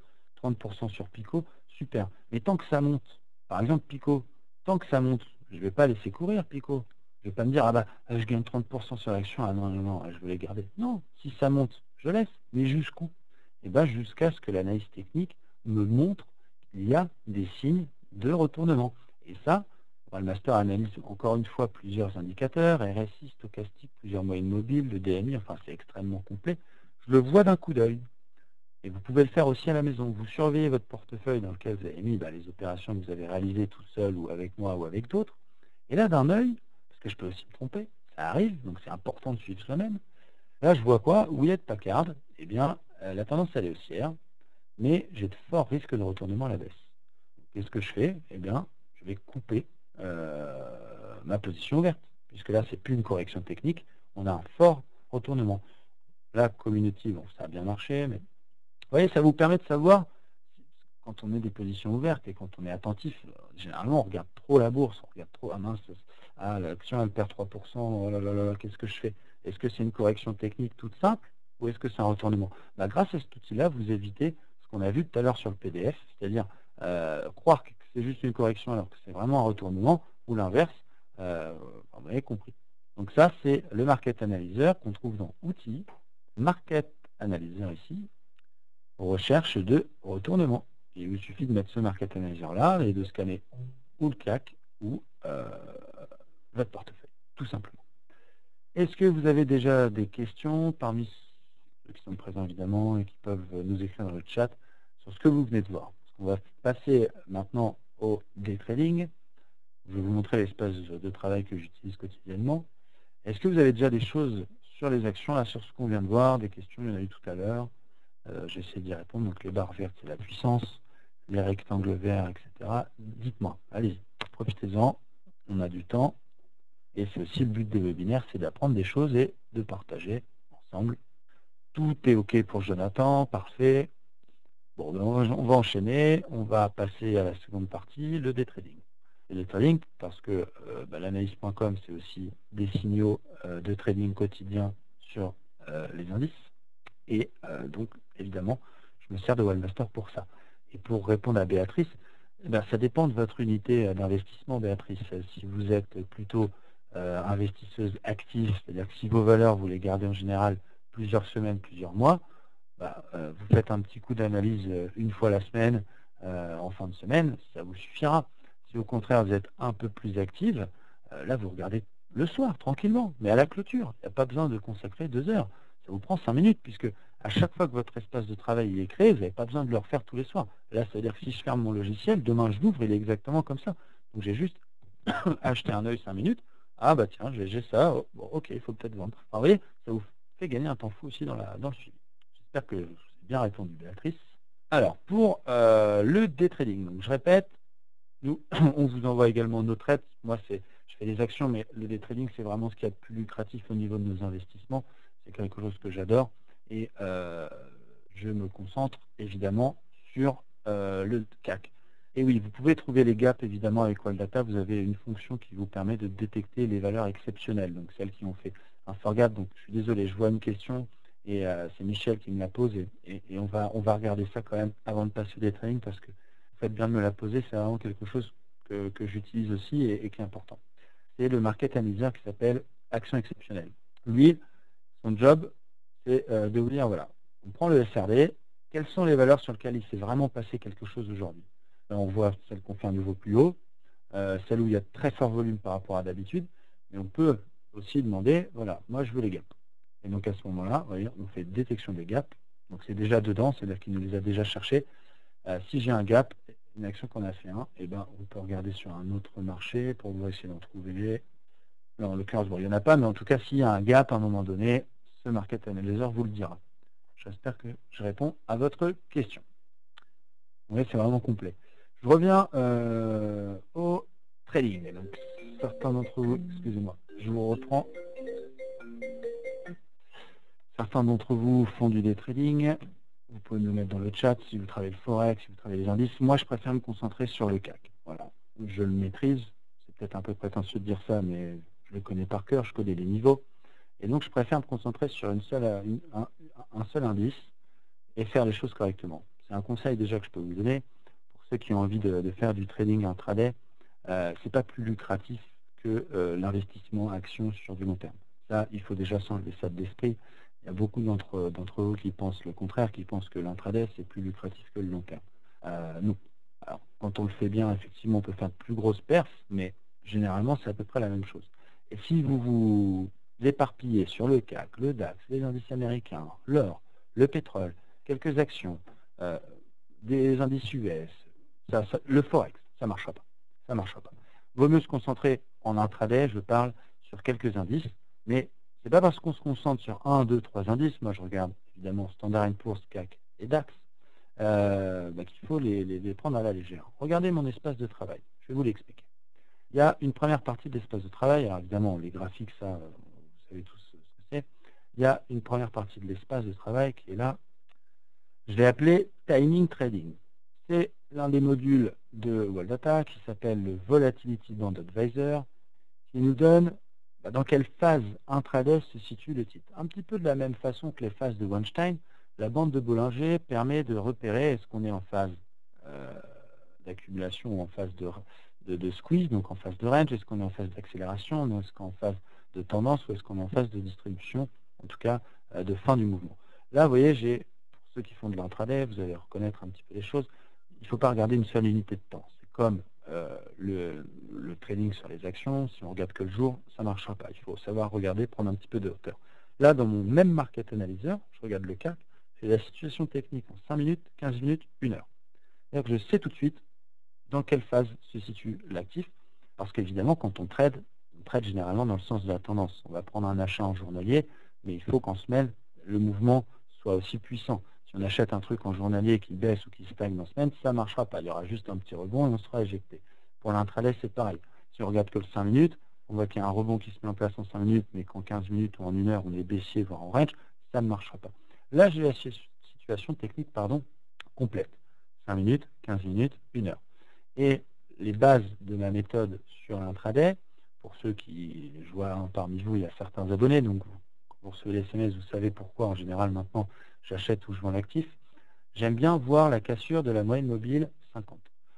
30% sur Pico, super. Mais tant que ça monte, par exemple Pico, tant que ça monte, je ne vais pas laisser courir Pico. Je ne vais pas me dire, ah bah, je gagne 30% sur l'action, ah non, non, non, je vais les garder. Non, si ça monte, je laisse, mais jusqu'où? Et bien jusqu'à ce que l'analyse technique me montre qu'il y a des signes de retournement. Et ça, Wallmaster analyse encore une fois plusieurs indicateurs, RSI, stochastique, plusieurs moyennes mobiles, le DMI, enfin c'est extrêmement complet. Je le vois d'un coup d'œil. Et vous pouvez le faire aussi à la maison. Vous surveillez votre portefeuille dans lequel vous avez mis les opérations que vous avez réalisées tout seul ou avec moi ou avec d'autres. Et là, d'un œil, parce que je peux aussi me tromper, ça arrive, donc c'est important de suivre soi-même. Là, je vois quoi? Hewlett Packard, eh bien, la tendance elle est haussière, mais j'ai de forts risques de retournement à la baisse. Qu'est-ce que je fais? Eh bien, je vais couper ma position ouverte, puisque là, c'est plus une correction technique, on a un fort retournement. La community, bon, ça a bien marché, mais vous voyez, ça vous permet de savoir, quand on met des positions ouvertes et quand on est attentif, généralement, on regarde trop la bourse, on regarde trop, ah mince, ah, l'action, elle perd 3%, oh là là là, qu'est-ce que je fais? Est-ce que c'est une correction technique toute simple ou est-ce que c'est un retournement? Bah, grâce à cet outil-là, vous évitez ce qu'on a vu tout à l'heure sur le PDF, c'est-à-dire croire que c'est juste une correction alors que c'est vraiment un retournement, ou l'inverse, vous avez compris. Donc ça, c'est le Market Analyzer qu'on trouve dans Outils, Market Analyzer ici, recherche de retournement. Il vous suffit de mettre ce Market Analyzer là et de scanner ou le CAC ou votre portefeuille, tout simplement. Est-ce que vous avez déjà des questions parmi ceux qui sont présents évidemment et qui peuvent nous écrire dans le chat sur ce que vous venez de voir? On va passer maintenant au day trading. Je vais vous montrer l'espace de travail que j'utilise quotidiennement. Est-ce que vous avez déjà des choses sur les actions, là, sur ce qu'on vient de voir, des questions, il y en a eu tout à l'heure. J'essaie d'y répondre. Donc les barres vertes, c'est la puissance, les rectangles verts, etc. Dites-moi, allez-y, profitez-en, on a du temps. Et c'est aussi le but des webinaires, c'est d'apprendre des choses et de partager ensemble. Tout est OK pour Jonathan, parfait. Bon, ben on va enchaîner, on va passer à la seconde partie, le day trading. Le day trading, parce que l'analyse.com, c'est aussi des signaux de trading quotidien sur les indices. Et donc, évidemment, je me sers de Wallmaster pour ça. Et pour répondre à Béatrice, Eh ben, ça dépend de votre unité d'investissement, Béatrice. Si vous êtes plutôt investisseuse active, c'est-à-dire que si vos valeurs, vous les gardez en général plusieurs semaines, plusieurs mois, vous faites un petit coup d'analyse une fois la semaine, en fin de semaine, ça vous suffira. Si au contraire, vous êtes un peu plus active, là, vous regardez le soir, tranquillement, mais à la clôture. Il n'y a pas besoin de consacrer 2 heures. Ça vous prend 5 minutes, puisque à chaque fois que votre espace de travail est créé, vous n'avez pas besoin de le refaire tous les soirs. Là, ça veut dire que si je ferme mon logiciel, demain je l'ouvre, il est exactement comme ça. Donc j'ai juste acheté un œil 5 minutes. Ah bah tiens, j'ai ça, oh, bon, ok, il faut peut-être vendre. Enfin, vous voyez, ça vous fait gagner un temps fou aussi dans le suivi. J'espère que je vous ai bien répondu, Béatrice. Alors, pour le day trading, donc je répète, nous, on vous envoie également nos trades. Moi, je fais des actions, mais le day trading, c'est vraiment ce qu'il y a de plus lucratif au niveau de nos investissements. C'est quelque chose que j'adore. Et je me concentre évidemment sur le CAC. Et oui, vous pouvez trouver les gaps évidemment avec Wildata. Vous avez une fonction qui vous permet de détecter les valeurs exceptionnelles, donc celles qui ont fait un forgap. Donc je suis désolé, je vois une question et c'est Michel qui me la pose et on va regarder ça quand même avant de passer au day trading parce que vous faites bien de me la poser, c'est vraiment quelque chose que j'utilise aussi et qui est important. C'est le market analyzer qui s'appelle action exceptionnelle. Lui, son job, c'est de vous dire, voilà, on prend le SRD, quelles sont les valeurs sur lesquelles il s'est vraiment passé quelque chose aujourd'hui. Là, on voit celle qu'on fait un niveau plus haut, celle où il y a très fort volume par rapport à d'habitude, mais on peut aussi demander, voilà, moi je veux les gaps. Et donc à ce moment-là, vous voyez, on fait détection des gaps, donc c'est déjà dedans, c'est-à-dire qu'il nous les a déjà cherchés. Si j'ai un gap, une action qu'on a fait un, et ben, on peut regarder sur un autre marché pour essayer d'en trouver. Non, en l'occurrence, bon, il n'y en a pas, mais en tout cas, s'il y a un gap à un moment donné, ce market analyzer vous le dira. J'espère que je réponds à votre question. Oui, c'est vraiment complet. Je reviens au trading. Donc, certains d'entre vous, excusez-moi, je vous reprends. Certains d'entre vous font du day trading. Vous pouvez nous mettre dans le chat si vous travaillez le forex, si vous travaillez les indices. Moi, je préfère me concentrer sur le CAC. Voilà, je le maîtrise. C'est peut-être un peu prétentieux de dire ça, mais je le connais par cœur, je connais les niveaux. Et donc, je préfère me concentrer sur un seul indice et faire les choses correctement. C'est un conseil déjà que je peux vous donner. Pour ceux qui ont envie de faire du trading intraday, c'est pas plus lucratif que l'investissement action sur du long terme. Ça, il faut déjà s'enlever ça de l'esprit. Il y a beaucoup d'entre vous qui pensent le contraire, qui pensent que l'intraday, c'est plus lucratif que le long terme. Non. Alors, quand on le fait bien, effectivement, on peut faire de plus grosses perfs, mais généralement, c'est à peu près la même chose. Et si vous vous éparpillez sur le CAC, le DAX, les indices américains, l'or, le pétrole, quelques actions, des indices US, le forex, ça ne marchera pas. Ça marchera pas. Vaut mieux se concentrer en intraday, je parle sur quelques indices, mais c'est pas parce qu'on se concentre sur 1, 2, 3 indices, moi je regarde évidemment Standard & Poor's, CAC et DAX, qu'il faut les prendre à la légère. Regardez mon espace de travail, je vais vous l'expliquer. Il y a une première partie de l'espace de travail, alors évidemment les graphiques, ça, vous savez tous ce que c'est. Il y a une première partie de l'espace de travail qui est là, je l'ai appelé Timing Trading. C'est l'un des modules de Wildata qui s'appelle le Volatility Band Advisor, qui nous donne dans quelle phase intraday se situe le titre. Un petit peu de la même façon que les phases de Weinstein, la bande de Bollinger permet de repérer est-ce qu'on est en phase d'accumulation ou en phase de squeeze, donc en phase de range, est-ce qu'on est en phase d'accélération, est-ce qu'on est en phase de tendance ou est-ce qu'on est en phase de distribution, en tout cas de fin du mouvement. Là, vous voyez, j'ai ceux qui font de l'intraday, vous allez reconnaître un petit peu les choses. Il ne faut pas regarder une seule unité de temps. C'est comme le trading sur les actions. Si on regarde que le jour, ça ne marchera pas. Il faut savoir regarder, prendre un petit peu de hauteur. Là, dans mon même market analyzer, je regarde le CAC, j'ai la situation technique en 5 minutes, 15 minutes, 1 heure. C'est-à-dire que je sais tout de suite dans quelle phase se situe l'actif. Parce qu'évidemment, quand on trade généralement dans le sens de la tendance. On va prendre un achat en journalier, mais il faut qu'en semaine, le mouvement soit aussi puissant. Si on achète un truc en journalier qui baisse ou qui stagne en semaine, ça ne marchera pas. Il y aura juste un petit rebond et on sera éjecté. Pour l'intraday, c'est pareil. Si on regarde que le 5 minutes, on voit qu'il y a un rebond qui se met en place en 5 minutes, mais qu'en 15 minutes ou en 1 heure, on est baissier, voire en range, ça ne marchera pas. Là, j'ai la situation technique complète. 5 minutes, 15 minutes, 1 heure. Et les bases de ma méthode sur l'intraday, pour ceux qui, je vois parmi vous, il y a certains abonnés, donc vous recevez les SMS, vous savez pourquoi en général maintenant j'achète ou je vends l'actif. J'aime bien voir la cassure de la moyenne mobile 50.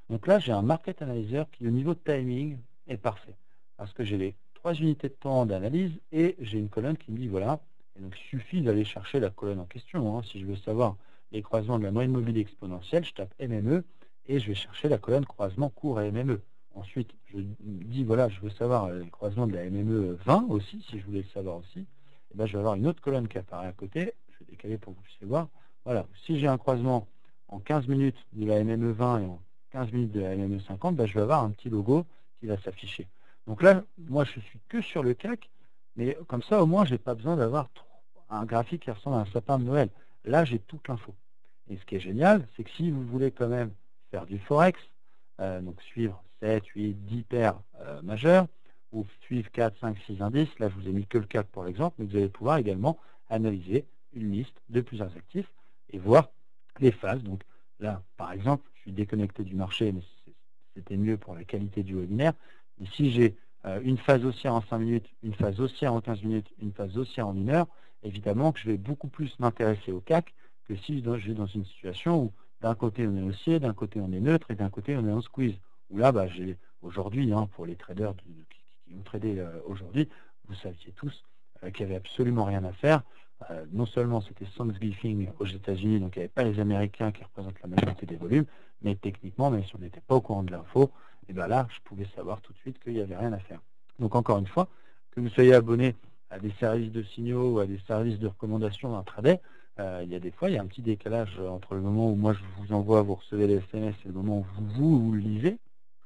Donc là, j'ai un Market Analyzer qui, au niveau de timing, est parfait. Parce que j'ai les 3 unités de temps d'analyse et j'ai une colonne qui me dit, voilà, et donc il suffit d'aller chercher la colonne en question. Hein. Si je veux savoir les croisements de la moyenne mobile exponentielle, je tape MME et je vais chercher la colonne croisement court et MME. Ensuite, je dis, voilà, je veux savoir les croisements de la MME 20 aussi, si je voulais le savoir aussi. Et ben, je vais avoir une autre colonne qui apparaît à côté. Je vais décaler pour que vous puissiez voir. Voilà, si j'ai un croisement en 15 minutes de la MME 20 et en 15 minutes de la MME 50, ben, je vais avoir un petit logo qui va s'afficher. Donc là, moi, je suis que sur le CAC, mais comme ça, au moins, je n'ai pas besoin d'avoir un graphique qui ressemble à un sapin de Noël. Là, j'ai toute l'info. Et ce qui est génial, c'est que si vous voulez quand même faire du Forex, donc suivre 7, 8, 10 paires majeures, ou suivre 4, 5, 6 indices, là, je vous ai mis que le CAC pour l'exemple, mais vous allez pouvoir également analyser une liste de plusieurs actifs et voir les phases. Donc là, par exemple, je suis déconnecté du marché, mais c'était mieux pour la qualité du webinaire. Et si j'ai une phase haussière en 5 minutes, une phase haussière en 15 minutes, une phase haussière en 1 heure, évidemment que je vais beaucoup plus m'intéresser au CAC que si je suis dans une situation où d'un côté on est haussier, d'un côté on est neutre et d'un côté on est en squeeze. Où là, bah, j'ai aujourd'hui, hein, pour les traders qui ont tradé aujourd'hui, vous saviez tous qu'il n'y avait absolument rien à faire. Non seulement c'était Thanksgiving aux États-Unis, donc il n'y avait pas les Américains qui représentent la majorité des volumes, mais techniquement, même si on n'était pas au courant de l'info, et bien là, je pouvais savoir tout de suite qu'il n'y avait rien à faire. Donc encore une fois, que vous soyez abonné à des services de signaux ou à des services de recommandation intraday, il y a des fois, il y a un petit décalage entre le moment où moi je vous envoie, vous recevez les SMS et le moment où vous le lisez.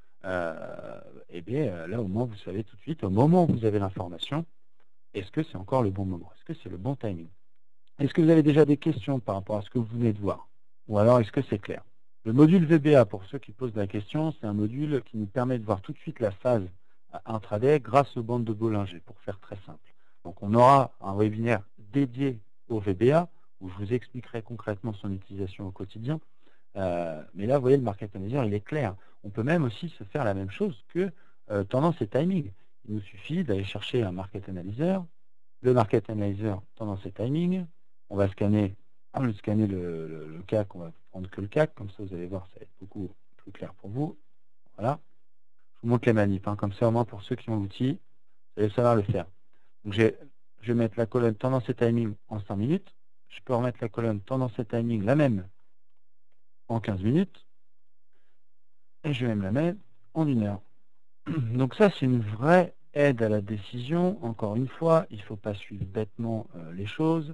Et bien là, au moins, vous savez tout de suite, au moment où vous avez l'information, est-ce que c'est encore le bon moment? Est-ce que c'est le bon timing? Est-ce que vous avez déjà des questions par rapport à ce que vous venez de voir? Ou alors, est-ce que c'est clair? Le module VBA, pour ceux qui posent la question, c'est un module qui nous permet de voir tout de suite la phase intraday grâce aux bandes de Bollinger, pour faire très simple. Donc, on aura un webinaire dédié au VBA, où je vous expliquerai concrètement son utilisation au quotidien. Mais là, vous voyez, le Market Analyzer, il est clair. On peut même aussi se faire la même chose que tendance et timing. Il nous suffit d'aller chercher un Market Analyzer, le Market Analyzer tendance et timing. On va scanner le CAC, on va prendre que le CAC, comme ça vous allez voir, ça va être beaucoup plus clair pour vous. Voilà. Je vous montre les manips, hein, comme ça au moins pour ceux qui ont l'outil, vous allez savoir le faire. Donc je vais mettre la colonne tendance et timing en 5 minutes. Je peux remettre la colonne tendance et timing la même en 15 minutes. Et je vais même la mettre en 1 heure. Donc ça, c'est une vraie aide à la décision. Encore une fois, il ne faut pas suivre bêtement les choses.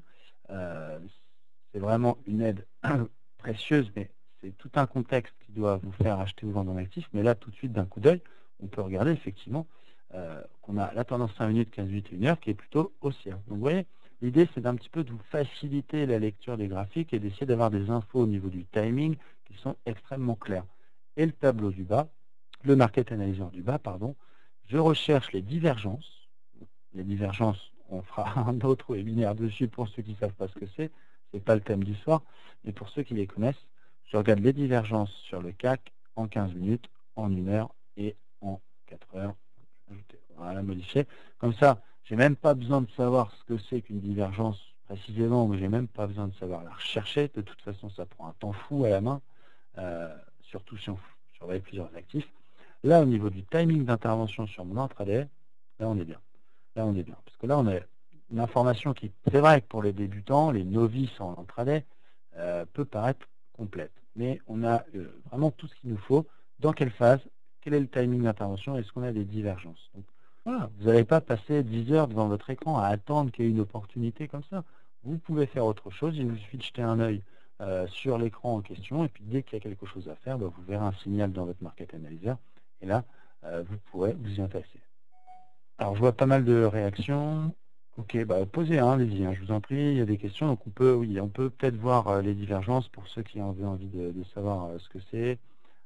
C'est vraiment une aide précieuse, mais c'est tout un contexte qui doit vous faire acheter ou vendre un actif. Mais là, tout de suite, d'un coup d'œil, on peut regarder effectivement qu'on a la tendance 5 minutes, 15 minutes et 1 heure qui est plutôt haussière. Donc vous voyez, l'idée, c'est d'un petit peu de vous faciliter la lecture des graphiques et d'essayer d'avoir des infos au niveau du timing qui sont extrêmement claires. Et le tableau du bas, le Market Analyzer du bas, pardon, je recherche les divergences. Les divergences, on fera un autre webinaire dessus pour ceux qui ne savent pas ce que c'est. Ce n'est pas le thème du soir, mais pour ceux qui les connaissent, je regarde les divergences sur le CAC en 15 minutes, en 1 heure et en 4 heures. Voilà, modifier. Comme ça, je n'ai même pas besoin de savoir ce que c'est qu'une divergence précisément, mais je n'ai même pas besoin de savoir la rechercher. De toute façon, ça prend un temps fou à la main, surtout si on surveille plusieurs actifs. Là, au niveau du timing d'intervention sur mon intraday, là, on est bien. Là, on est bien. Parce que là, on a une information qui, c'est vrai que pour les débutants, les novices en intraday, peut paraître complète. Mais on a vraiment tout ce qu'il nous faut. Dans quelle phase? Quel est le timing d'intervention? Est-ce qu'on a des divergences? Donc, voilà, vous n'allez pas passer 10 heures devant votre écran à attendre qu'il y ait une opportunité comme ça. Vous pouvez faire autre chose. Il vous suffit de jeter un œil sur l'écran en question. Et puis, dès qu'il y a quelque chose à faire, bah, vous verrez un signal dans votre Market Analyzer. Et là, vous pourrez vous y intéresser. Alors, je vois pas mal de réactions. Ok, bah, posez, hein, allez-y, hein, je vous en prie, il y a des questions. Donc, on peut peut-être voir les divergences pour ceux qui ont envie de savoir ce que c'est.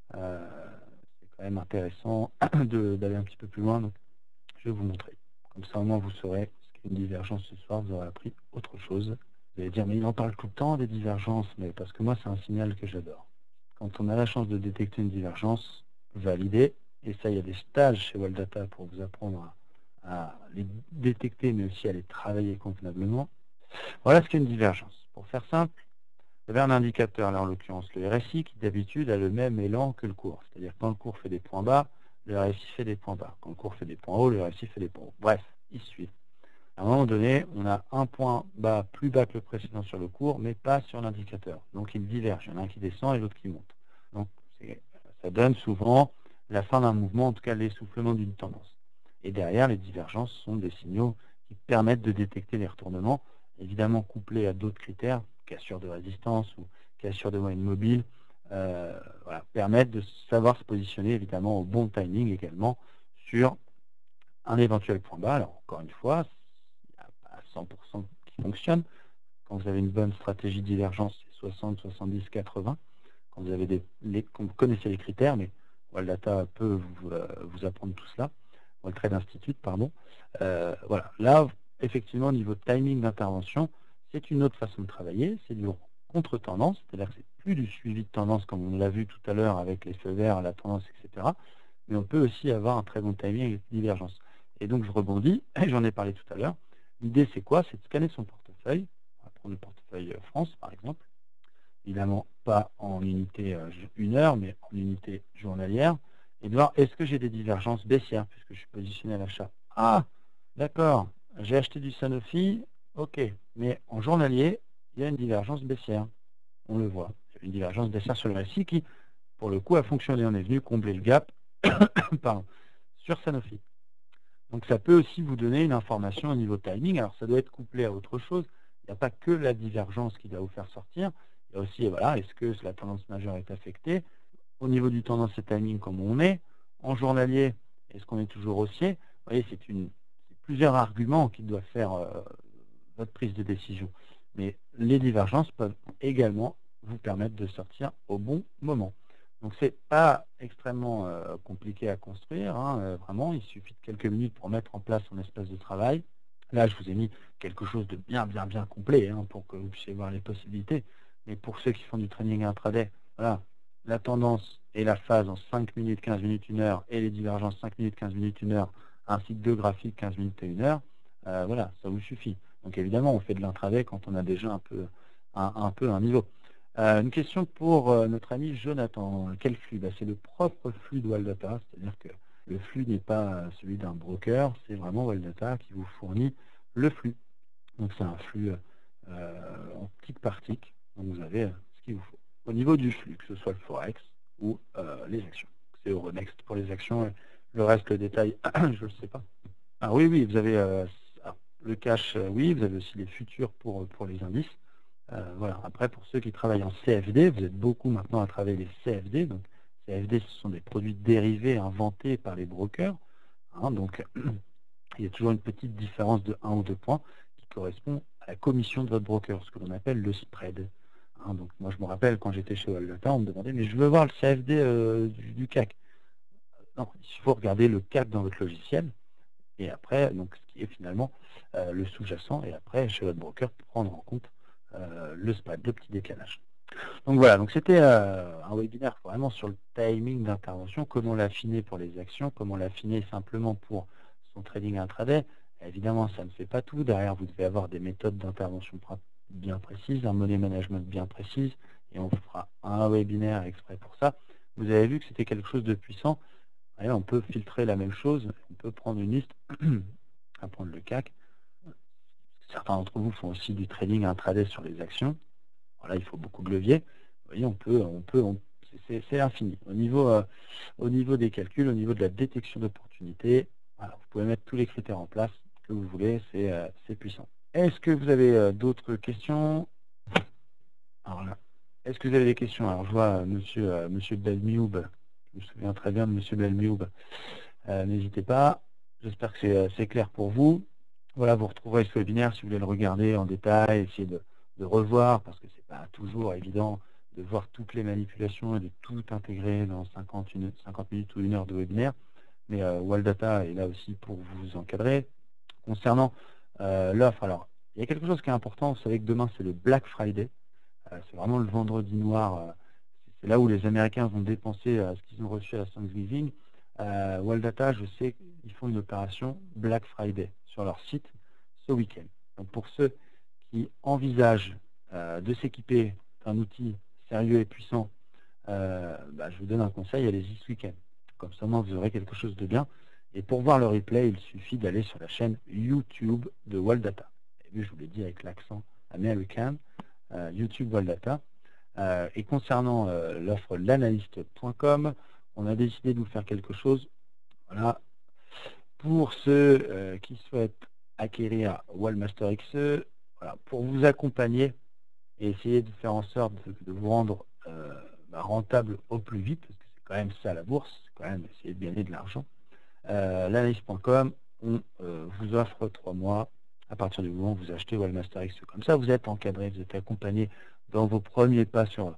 C'est quand même intéressant d'aller un petit peu plus loin. Donc, je vais vous montrer. Comme ça, au moins, vous saurez ce qu'est une divergence ce soir. Vous aurez appris autre chose. Vous allez dire, mais il en parle tout le temps des divergences. Mais parce que moi, c'est un signal que j'adore. Quand on a la chance de détecter une divergence, valider. Et ça, il y a des stages chez Waldata pour vous apprendre à les détecter, mais aussi à les travailler convenablement. Voilà ce qu'est une divergence. Pour faire simple, Vous avez un indicateur, là en l'occurrence le RSI, qui d'habitude a le même élan que le cours. C'est-à-dire quand le cours fait des points bas, le RSI fait des points bas. Quand le cours fait des points hauts, le RSI fait des points hauts. Bref, ils suivent. À un moment donné, on a un point bas plus bas que le précédent sur le cours, mais pas sur l'indicateur. Donc ils divergent. Il y en a un qui descend et l'autre qui monte. Donc ça donne souvent la fin d'un mouvement, en tout cas l'essoufflement d'une tendance. Et derrière, les divergences sont des signaux qui permettent de détecter les retournements, évidemment couplés à d'autres critères, cassure de résistance ou cassure de moyenne mobile, voilà, permettent de savoir se positionner évidemment au bon timing également sur un éventuel point bas. Alors encore une fois, il n'y a pas 100% qui fonctionne. Quand vous avez une bonne stratégie de divergence, c'est 60, 70, 80. Quand vous avez quand vous connaissez les critères, mais Waldata peut vous apprendre tout cela. Le Trade Institute, pardon. Voilà. Là, effectivement, au niveau de timing d'intervention, c'est une autre façon de travailler. C'est du contre-tendance, c'est-à-dire que c'est plus du suivi de tendance comme on l'a vu tout à l'heure avec les feux verts, la tendance, etc. Mais on peut aussi avoir un très bon timing avec les divergences. Et donc, je rebondis, et j'en ai parlé tout à l'heure. L'idée, c'est quoi? C'est de scanner son portefeuille. On va prendre le portefeuille France, par exemple. Évidemment, pas en unité 1 heure, mais en unité journalière. Et de voir, est-ce que j'ai des divergences baissières, puisque je suis positionné à l'achat. Ah, d'accord, j'ai acheté du Sanofi, ok. Mais en journalier, il y a une divergence baissière. On le voit. Il y a une divergence baissière sur le RSI qui, pour le coup, a fonctionné. On est venu combler le gap pardon, sur Sanofi. Donc ça peut aussi vous donner une information au niveau timing. Alors ça doit être couplé à autre chose. Il n'y a pas que la divergence qui doit vous faire sortir. Il y a aussi, voilà, est-ce que la tendance majeure est affectée? Au niveau du tendance et timing, comme on est. En journalier, est-ce qu'on est toujours haussier? Vous voyez, c'est plusieurs arguments qui doivent faire votre prise de décision. Mais les divergences peuvent également vous permettre de sortir au bon moment. Donc c'est pas extrêmement compliqué à construire, hein, vraiment, il suffit de quelques minutes pour mettre en place son espace de travail. Là, je vous ai mis quelque chose de bien complet hein, pour que vous puissiez voir les possibilités. Mais pour ceux qui font du trading intraday, voilà, la tendance et la phase en 5 minutes, 15 minutes, 1 heure, et les divergences 5 minutes, 15 minutes, 1 heure, ainsi que deux graphiques 15 minutes et 1 heure, voilà, ça vous suffit. Donc évidemment, on fait de l'intraday quand on a déjà un peu un niveau. Une question pour notre ami Jonathan. Quel flux? C'est le propre flux de Waldata, c'est-à-dire que le flux n'est pas celui d'un broker, c'est vraiment Waldata qui vous fournit le flux. Donc c'est un flux en tic par tic, donc vous avez ce qu'il vous faut. Au niveau du flux, que ce soit le Forex ou les actions. C'est Euronext pour les actions, le reste, le détail, je ne le sais pas. Ah oui, vous avez le cash, oui, vous avez aussi les futurs pour les indices. Voilà. Après, pour ceux qui travaillent en CFD, vous êtes beaucoup maintenant à travailler les CFD. Donc, CFD, ce sont des produits dérivés inventés par les brokers. Hein, donc, il y a toujours une petite différence de 1 ou 2 points qui correspond à la commission de votre broker, ce que l'on appelle le spread. Hein, donc, moi, je me rappelle, quand j'étais chez Waldata, on me demandait, mais je veux voir le CFD du CAC. Non, il faut regarder le CAC dans votre logiciel. Et après, donc, ce qui est finalement le sous-jacent, et après, chez votre broker, prendre en compte le spread, le petit décalage. Donc voilà, donc c'était un webinaire vraiment sur le timing d'intervention, comment l'affiner pour les actions, comment l'affiner simplement pour son trading intraday. Évidemment, ça ne fait pas tout. Derrière, vous devez avoir des méthodes d'intervention bien précises, un money management bien précis, et on fera un webinaire exprès pour ça. Vous avez vu que c'était quelque chose de puissant. Allez, on peut filtrer la même chose, on peut prendre une liste, à prendre le CAC. Certains d'entre vous font aussi du trading intraday sur les actions. Voilà, il faut beaucoup de leviers. Vous voyez, c'est infini. Au niveau des calculs, au niveau de la détection d'opportunités, voilà, vous pouvez mettre tous les critères en place que vous voulez, c'est puissant. Est-ce que vous avez d'autres questions? Alors là, est-ce que vous avez des questions? Alors je vois monsieur Belmioub, je me souviens très bien de monsieur Belmioub. N'hésitez pas, j'espère que c'est clair pour vous. Voilà, vous retrouverez ce webinaire si vous voulez le regarder en détail, essayer de revoir, parce que c'est pas toujours évident de voir toutes les manipulations et de tout intégrer dans 50 minutes ou 1 heure de webinaire. Mais Waldata est là aussi pour vous encadrer. Concernant l'offre, alors, il y a quelque chose qui est important, vous savez que demain c'est le Black Friday, c'est vraiment le vendredi noir, c'est là où les Américains vont dépenser ce qu'ils ont reçu à la Thanksgiving. Waldata, je sais qu'ils font une opération Black Friday sur leur site ce week-end. Donc pour ceux qui envisagent de s'équiper un outil sérieux et puissant, je vous donne un conseil, allez-y ce week-end. Comme ça, vous aurez quelque chose de bien. Et pour voir le replay, il suffit d'aller sur la chaîne YouTube de Waldata. Et vu, je vous l'ai dit avec l'accent américain, YouTube Waldata. Et concernant l'offre l'analyste.com, on a décidé de vous faire quelque chose. Voilà. Pour ceux qui souhaitent acquérir Waldmaster XE, voilà, pour vous accompagner et essayer de faire en sorte de vous rendre rentable au plus vite, parce que c'est quand même ça la bourse, c'est quand même essayer de gagner de l'argent. L'analyse.com, on vous offre 3 mois à partir du moment où vous achetez Waldmaster XE. Comme ça, vous êtes encadré, vous êtes accompagné dans vos premiers pas sur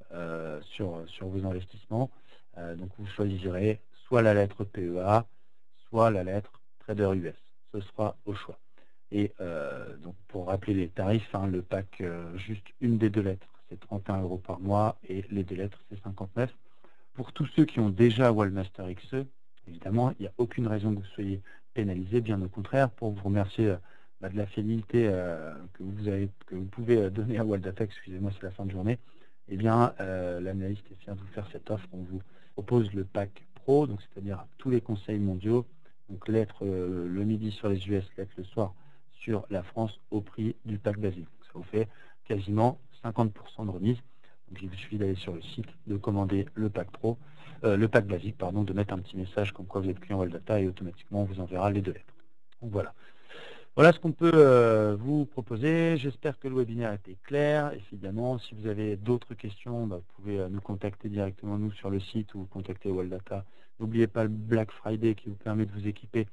vos investissements. Donc vous choisirez soit la lettre PEA, soit la lettre Trader US. Ce sera au choix. Et donc pour rappeler les tarifs, le pack juste une des 2 lettres, c'est 31 € par mois et les 2 lettres, c'est 59. Pour tous ceux qui ont déjà Waldmaster XE, évidemment, il n'y a aucune raison que vous soyez pénalisés, bien au contraire, pour vous remercier de la fidélité que vous pouvez donner à Waldata, excusez-moi, c'est la fin de journée. Eh bien, l'analyste est fier de vous faire cette offre. On vous propose le pack Pro, donc c'est-à-dire tous les conseils mondiaux, donc lettre le midi sur les US, lettre le soir sur la France au prix du pack basique. Donc, ça vous fait quasiment 50% de remise. Donc il vous suffit d'aller sur le site, de commander le pack Pro, le pack basique, pardon, de mettre un petit message comme quoi vous êtes client Waldata et automatiquement on vous enverra les 2 lettres. Donc voilà. Voilà ce qu'on peut vous proposer. J'espère que le webinaire était clair. Évidemment, si vous avez d'autres questions, vous pouvez nous contacter directement nous sur le site ou contacter Waldata. N'oubliez pas le Black Friday qui vous permet de vous équiper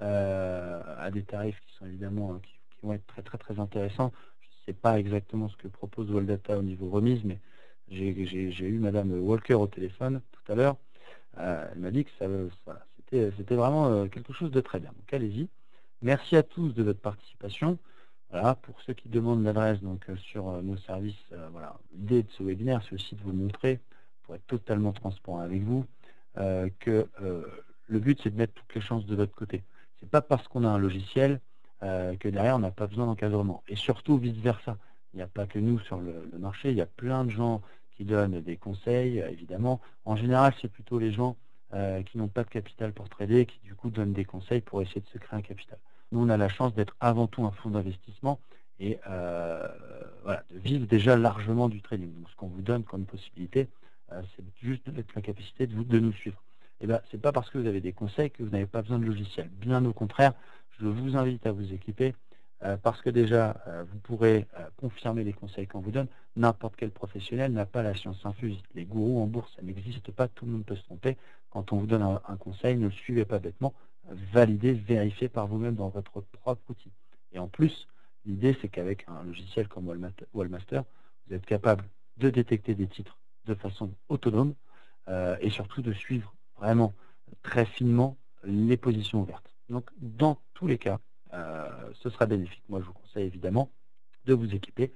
à des tarifs qui sont évidemment qui vont être très très très intéressants. Je ne sais pas exactement ce que propose Waldata au niveau remise, mais j'ai eu Madame Walker au téléphone tout à l'heure. Elle m'a dit que voilà, c'était vraiment quelque chose de très bien. Donc allez-y. Merci à tous de votre participation. Voilà, pour ceux qui demandent l'adresse sur nos services, voilà, l'idée de ce webinaire, c'est aussi de vous montrer, pour être totalement transparent avec vous, que le but c'est de mettre toutes les chances de votre côté. C'est pas parce qu'on a un logiciel que derrière on n'a pas besoin d'encadrement. Et surtout vice versa. Il n'y a pas que nous sur le marché, il y a plein de gens qui donnent des conseils, évidemment. En général, c'est plutôt les gens qui n'ont pas de capital pour trader, qui du coup donnent des conseils pour essayer de se créer un capital. Nous, on a la chance d'être avant tout un fonds d'investissement et voilà, de vivre déjà largement du trading. Donc, ce qu'on vous donne comme possibilité, c'est juste d'être la capacité de nous suivre. Et bien, c'est pas parce que vous avez des conseils que vous n'avez pas besoin de logiciel. Bien au contraire, je vous invite à vous équiper parce que déjà, vous pourrez confirmer les conseils qu'on vous donne. N'importe quel professionnel n'a pas la science infuse. Les gourous en bourse, ça n'existe pas, tout le monde peut se tromper. Quand on vous donne un conseil, ne le suivez pas bêtement, validez, vérifiez par vous-même dans votre propre outil. Et en plus, l'idée, c'est qu'avec un logiciel comme Waldmaster, vous êtes capable de détecter des titres de façon autonome et surtout de suivre vraiment très finement les positions ouvertes. Donc, dans tous les cas, ce sera bénéfique. Moi, je vous conseille évidemment de vous équiper.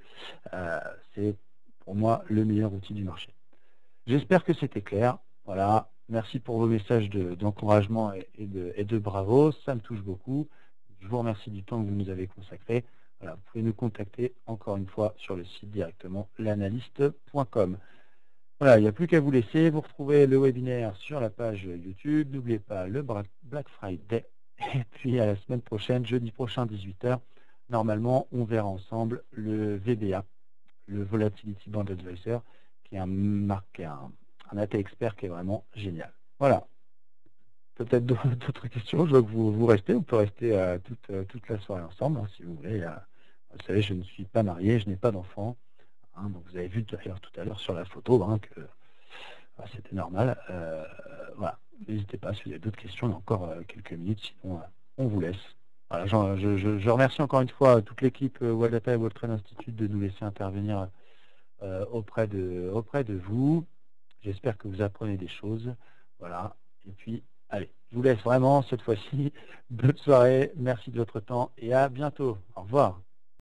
C'est pour moi le meilleur outil du marché. J'espère que c'était clair. Voilà. Merci pour vos messages d'encouragement et de bravo. Ça me touche beaucoup. Je vous remercie du temps que vous nous avez consacré. Voilà, vous pouvez nous contacter encore une fois sur le site directement l'analyste.com. Voilà, il n'y a plus qu'à vous laisser. Vous retrouvez le webinaire sur la page YouTube. N'oubliez pas le Black Friday. Et puis à la semaine prochaine, jeudi prochain, 18 h. Normalement, on verra ensemble le VBA, le Volatility Band Advisor, qui est un AT expert qui est vraiment génial. Voilà. Peut-être d'autres questions. Je vois que vous restez. On peut rester toute la soirée ensemble, si vous voulez. Vous savez, je ne suis pas marié, je n'ai pas d'enfant. Donc vous avez vu d'ailleurs tout à l'heure sur la photo que c'était normal. Voilà. N'hésitez pas si vous avez d'autres questions. On a encore quelques minutes, sinon on vous laisse. Voilà, je remercie encore une fois toute l'équipe Waldata et World Trade Institute de nous laisser intervenir auprès de vous. J'espère que vous apprenez des choses. Voilà. Et puis, allez, je vous laisse vraiment cette fois-ci. Bonne soirée, merci de votre temps et à bientôt. Au revoir.